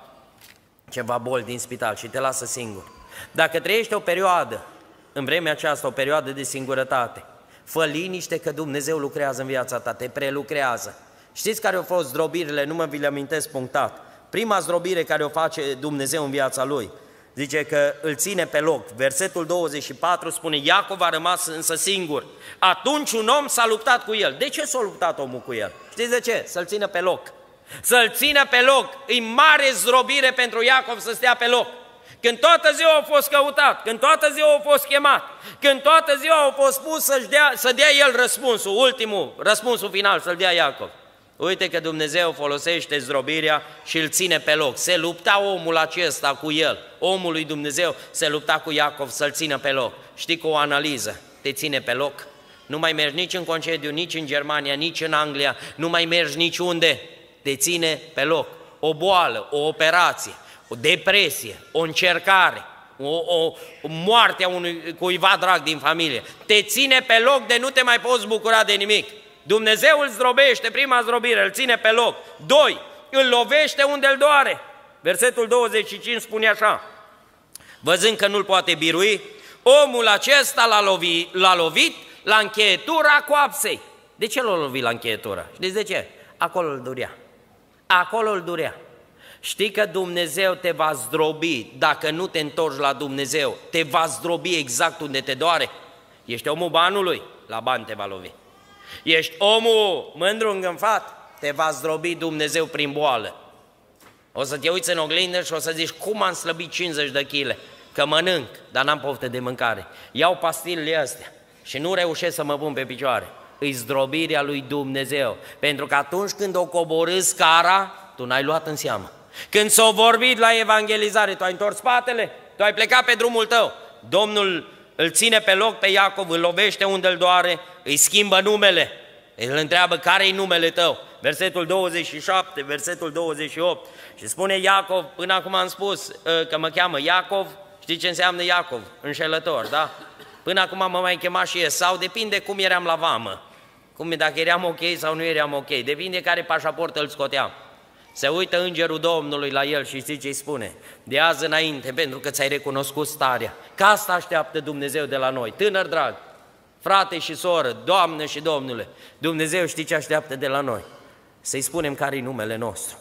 ceva boli din spital, și te lasă singur. Dacă trăiești o perioadă, în vremea aceasta, o perioadă de singurătate, fă liniște că Dumnezeu lucrează în viața ta, te prelucrează. Știți care au fost zdrobirile? Nu mă vi le amintesc punctat. Prima zdrobire care o face Dumnezeu în viața lui, zice că îl ține pe loc. Versetul 24 spune, Iacov a rămas însă singur. Atunci un om s-a luptat cu el. De ce s-a luptat omul cu el? Știți de ce? Să-l țină pe loc. Să-l țină pe loc. E mare zdrobire pentru Iacov să stea pe loc. Când toată ziua a fost căutat, când toată ziua a fost chemat, când toată ziua a fost spus să dea el răspunsul, ultimul, răspunsul final, să-l dea Iacov. Uite că Dumnezeu folosește zdrobirea și îl ține pe loc. Se lupta omul acesta cu el, omul lui Dumnezeu se lupta cu Iacov să-l țină pe loc. Știi, cu o analiză, te ține pe loc? Nu mai mergi nici în concediu, nici în Germania, nici în Anglia, nu mai mergi niciunde, te ține pe loc. O boală, o operație, o depresie, o încercare, o moarte a cuiva drag din familie, te ține pe loc de nu te mai poți bucura de nimic. Dumnezeu îl zdrobește, prima zdrobire, îl ține pe loc. 2. Îl lovește unde îl doare. Versetul 25 spune așa, văzând că nu-l poate birui, omul acesta l-a lovit la încheietura coapsei. De ce l-a lovit la încheietura? Știți de ce? Acolo îl durea. Acolo îl durea. Știi că Dumnezeu te va zdrobi dacă nu te întorci la Dumnezeu, te va zdrobi exact unde te doare. Ești omul banului, la bani te va lovi. Ești omul mândru îngânfat, te va zdrobi Dumnezeu prin boală. O să te uiți în oglindă și o să zici, cum am slăbit 50 de kg? Că mănânc, dar n-am poftă de mâncare. Iau pastilele astea și nu reușesc să mă pun pe picioare. Îi zdrobirea lui Dumnezeu, pentru că atunci când o coborâți scara, tu n-ai luat în seamă. Când s-a vorbit la evangelizare, tu ai întors spatele, tu ai plecat pe drumul tău. Domnul îl ține pe loc pe Iacov, îl lovește unde îl doare, îi schimbă numele. Îl întreabă care-i numele tău. Versetul 27, versetul 28. Și spune Iacov, până acum am spus că mă cheamă Iacov, știi ce înseamnă Iacov? Înșelător, da? Până acum mă mai chema și Esau, depinde cum eram la vamă. Dacă eram ok sau nu eram ok, depinde care pașaport îl scoteam. Se uită îngerul Domnului la el și știi ce îi spune? De azi înainte, pentru că ți-ai recunoscut starea, că asta așteaptă Dumnezeu de la noi. Tânăr drag, frate și soră, Doamne și Domnule, Dumnezeu știi ce așteaptă de la noi? Să-i spunem care-i numele nostru.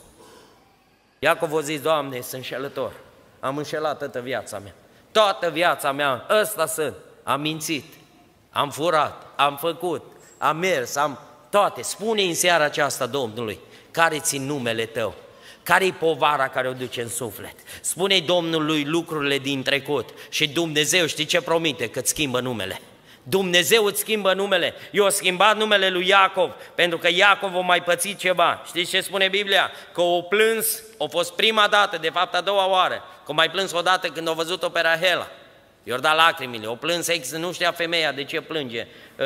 Iacov a zis, Doamne, sunt înșelător, am înșelat toată viața mea. Toată viața mea, ăsta sunt, am mințit, am furat, am făcut, am mers, am toate. Spune în seara aceasta Domnului, care țin numele tău? Care-i povara care o duce în suflet? Spune-i Domnului lucrurile din trecut și Dumnezeu știi ce promite? Că îți schimbă numele. Dumnezeu îți schimbă numele. Eu am schimbat numele lui Iacov, pentru că Iacov a mai pățit ceva. Știți ce spune Biblia? Că o plâns, a fost prima dată, de fapt a doua oară, că mai plâns odată când a văzut-o pe Rahela. I-au dat lacrimile, o plâns, nu știa femeia de ce plânge.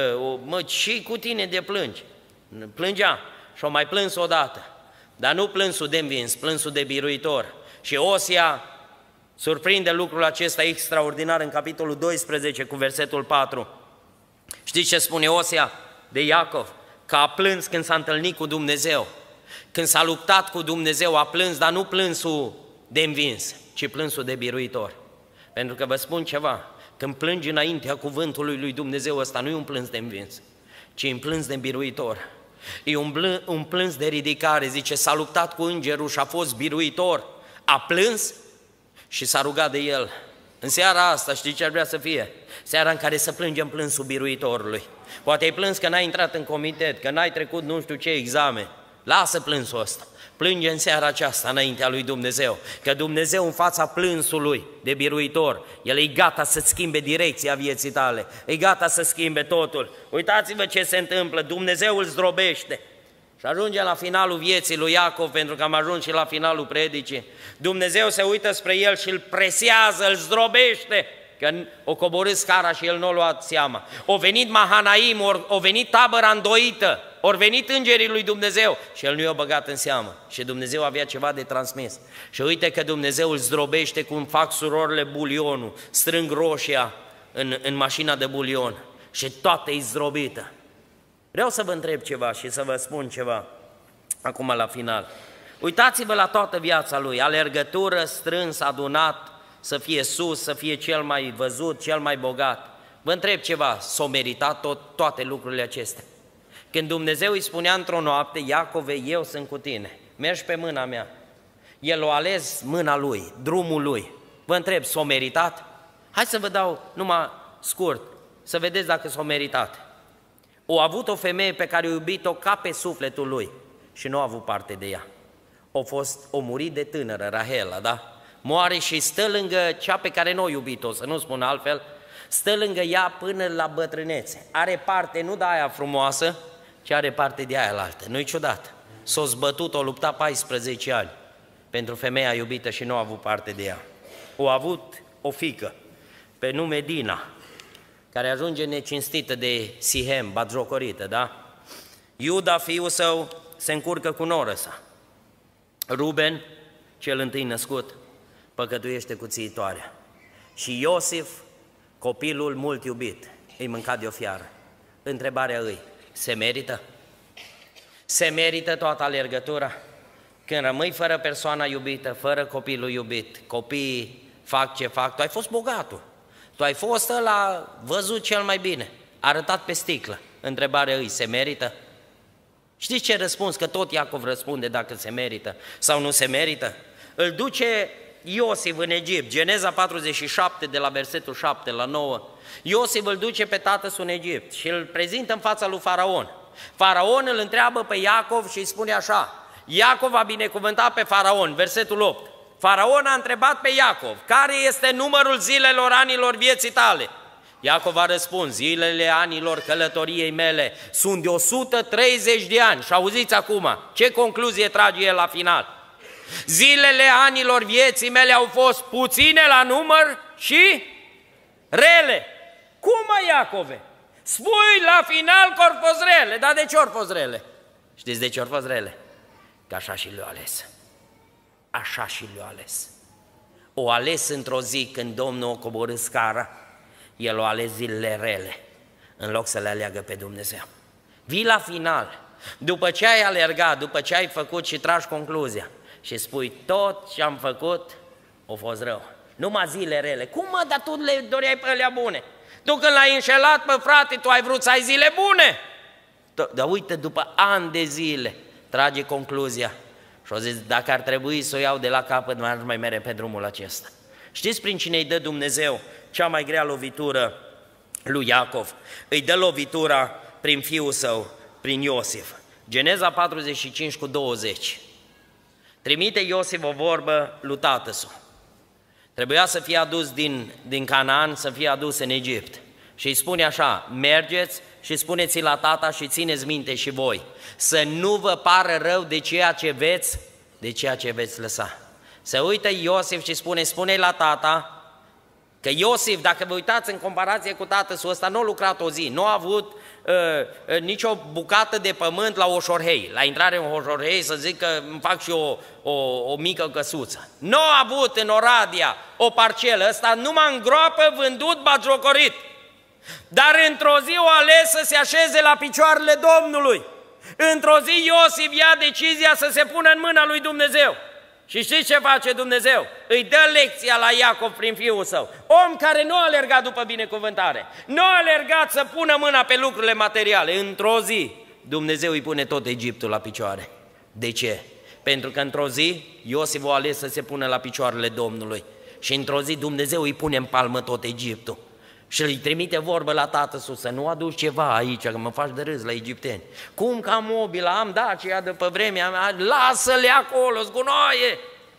Mă, și cu tine de plângi? Plângea și-o mai plâns odată. Dar nu plânsul de învins, plânsul de biruitor. Și Osia surprinde lucrul acesta extraordinar în capitolul 12 cu versetul 4. Știți ce spune Osia de Iacov? Că a plâns când s-a întâlnit cu Dumnezeu. Când s-a luptat cu Dumnezeu a plâns, dar nu plânsul de învins, ci plânsul de biruitor. Pentru că vă spun ceva, când plângi înaintea cuvântului lui Dumnezeu, ăsta nu e un plâns de învins, ci un plâns de biruitor. E un plâns de ridicare, zice, s-a luptat cu îngerul și a fost biruitor, a plâns și s-a rugat de el. În seara asta, știi ce ar vrea să fie? Seara în care să plângem plânsul biruitorului. Poate ai plâns că n-ai intrat în comitet, că n-ai trecut nu știu ce examen. Lasă plânsul ăsta. Plânge în seara aceasta înaintea lui Dumnezeu, că Dumnezeu în fața plânsului de biruitor, El e gata să schimbe direcția vieții tale, e gata să schimbe totul. Uitați-vă ce se întâmplă, Dumnezeu îl zdrobește. Și ajungem la finalul vieții lui Iacov, pentru că am ajuns și la finalul predicii. Dumnezeu se uită spre el și îl presează, îl zdrobește, că o coborât scara și el nu a luat seama. O venit Mahanaim, o venit tabăra îndoită, ori venit îngerii lui Dumnezeu și el nu i-a băgat în seamă. Și Dumnezeu avea ceva de transmis. Și uite că Dumnezeu îl zdrobește cum fac surorile bulionul, strâng roșia în mașina de bulion și toată e zdrobită. Vreau să vă întreb ceva și să vă spun ceva acum la final. Uitați-vă la toată viața lui, alergătură, strâns, adunat, să fie sus, să fie cel mai văzut, cel mai bogat. Vă întreb ceva, s-o meritat toate lucrurile acestea? Când Dumnezeu îi spunea într-o noapte, Iacove, eu sunt cu tine, mergi pe mâna mea. El o ales mâna lui, drumul lui. Vă întreb, s-o meritat? Hai să vă dau numai scurt, să vedeți dacă s-o meritat. O avut o femeie pe care o iubit-o ca pe sufletul lui și nu a avut parte de ea. O murit de tânără, Rahela, da? Moare și stă lângă cea pe care nu o iubit-o, să nu spun altfel, stă lângă ea până la bătrânețe. Are parte nu de aia frumoasă, ci are parte de aia altă. Nu-i ciudat. S-o zbătut, o lupta 14 ani pentru femeia iubită și nu a avut parte de ea. O avut o fiică pe nume Dina, care ajunge necinstită de Sihem, batjocorită, da? Iuda, fiul său, se încurcă cu noră sa. Ruben, cel întâi născut, păcătuiește cu țiitoarea. Și Iosif, copilul mult iubit, îi mânca de o fiară. Întrebarea îi, se merită? Se merită toată alergătura? Când rămâi fără persoana iubită, fără copilul iubit, copiii fac ce fac, tu ai fost bogatul. Tu ai fost ăla văzut cel mai bine, arătat pe sticlă. Întrebarea îi, se merită? Știți ce răspuns? Că tot Iacov răspunde dacă se merită sau nu se merită. Îl duce Iosif în Egipt, Geneza 47 de la versetul 7 la 9. Iosif îl duce pe tatăl în Egipt și îl prezintă în fața lui Faraon. Faraon îl întreabă pe Iacov și îi spune așa, Iacov a binecuvântat pe Faraon, versetul 8. Faraon a întrebat pe Iacov, care este numărul zilelor anilor vieții tale? Iacov a răspuns, zilele anilor călătoriei mele sunt de 130 de ani. Și auziți acum, ce concluzie trage el la final? Zilele anilor vieții mele au fost puține la număr și rele. Cum, mă, Iacove? Spui la final că ori fost rele, dar de ce ori fost rele? Știți de ce ori fost rele? Că așa și le-a ales. Așa și le-a ales. O ales într-o zi când Domnul a coborât scara, El o ales zilele rele, în loc să le aleagă pe Dumnezeu. Vii la final, după ce ai alergat, după ce ai făcut și tragi concluzia și spui tot ce am făcut a fost rău. Numai zile rele. Cum mă, dar tu le doreai pe alea bune? Tu când l-ai înșelat pe frate, tu ai vrut să ai zile bune? Dar uite, după ani de zile, trage concluzia și o zis, dacă ar trebui să o iau de la capăt, nu aș mai merge pe drumul acesta. Știți prin cine îi dă Dumnezeu cea mai grea lovitură lui Iacov? Îi dă lovitura prin fiul său, prin Iosif. Geneza 45:20. Trimite Iosif o vorbă lui tatăl. Trebuia să fie adus din Canaan, să fie adus în Egipt. Și îi spune așa, mergeți și spuneți la tata și țineți minte și voi, să nu vă pară rău de ceea ce veți lăsa. Se uită Iosif și spune la tata, că Iosif, dacă vă uitați în comparație cu tatăl ăsta, nu a lucrat o zi, nu a avut nicio bucată de pământ la Oșorhei, la intrare în Oșorhei să zic că îmi fac și o mică căsuță. Nu a avut în Oradea o parcelă, ăsta numai în groapă, vândut, batjocorit. Dar într-o zi o ales să se așeze la picioarele Domnului. Într-o zi Iosif ia decizia să se pună în mâna lui Dumnezeu. Și știți ce face Dumnezeu? Îi dă lecția la Iacov prin fiul său. Om care nu a alergat după binecuvântare, nu a alergat să pună mâna pe lucrurile materiale. Într-o zi Dumnezeu îi pune tot Egiptul la picioare. De ce? Pentru că într-o zi Iosif a ales să se pună la picioarele Domnului. Și într-o zi Dumnezeu îi pune în palmă tot Egiptul. Și îi trimite vorbă la tatăl să nu aduci ceva aici, că mă faci de râs la egipteni. Cum că am mobila, am Dacia de pe vremea mea, lasă-le acolo, gunoaie!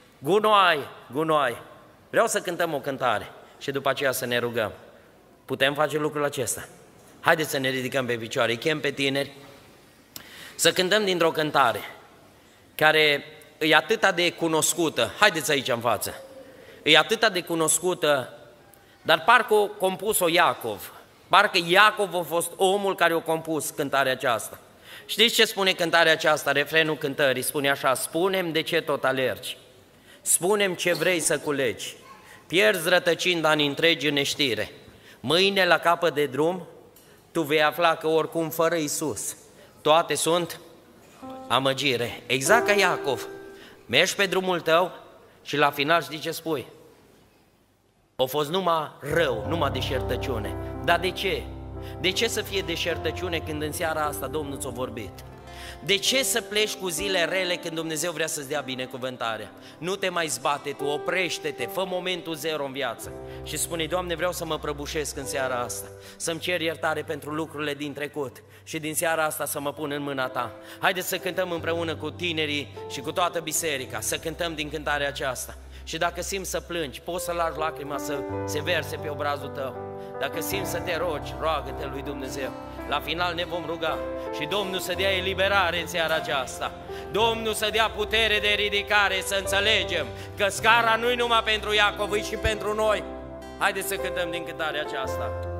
Gunoaie! Vreau să cântăm o cântare și după aceea să ne rugăm. Putem face lucrul acesta? Haideți să ne ridicăm pe picioare, îi chem pe tineri să cântăm dintr-o cântare care e atâta de cunoscută. Haideți aici în față. E atâta de cunoscută, dar parcă o compus-o Iacov. Parcă Iacov a fost omul care a compus cântarea aceasta. Știți ce spune cântarea aceasta? Refrenul cântării spune așa: spune-mi de ce tot alergi, spune-mi ce vrei să culegi, pierzi rătăcind ani întregi în neștire. Mâine la capăt de drum tu vei afla că oricum fără Iisus toate sunt amăgire. Exact ca Iacov. Mergi pe drumul tău și la final știi ce spui? A fost numai rău, numai deșertăciune. Dar de ce? De ce să fie deșertăciune când în seara asta Domnul ți-a vorbit? De ce să pleci cu zile rele când Dumnezeu vrea să-ți dea binecuvântarea? Nu te mai zbate tu, oprește-te, fă momentul zero în viață și spune: Doamne, vreau să mă prăbușesc în seara asta, să-mi cer iertare pentru lucrurile din trecut și din seara asta să mă pun în mâna Ta. Haideți să cântăm împreună cu tinerii și cu toată biserica, să cântăm din cântarea aceasta. Și dacă simți să plângi, poți să lași lacrima să se verse pe obrazul tău. Dacă simți să te rogi, roagă-te lui Dumnezeu. La final ne vom ruga și Domnul să dea eliberare în seara aceasta. Domnul să dea putere de ridicare, să înțelegem că scara nu-i numai pentru Iacov, ci și pentru noi. Haideți să cântăm din cântarea aceasta.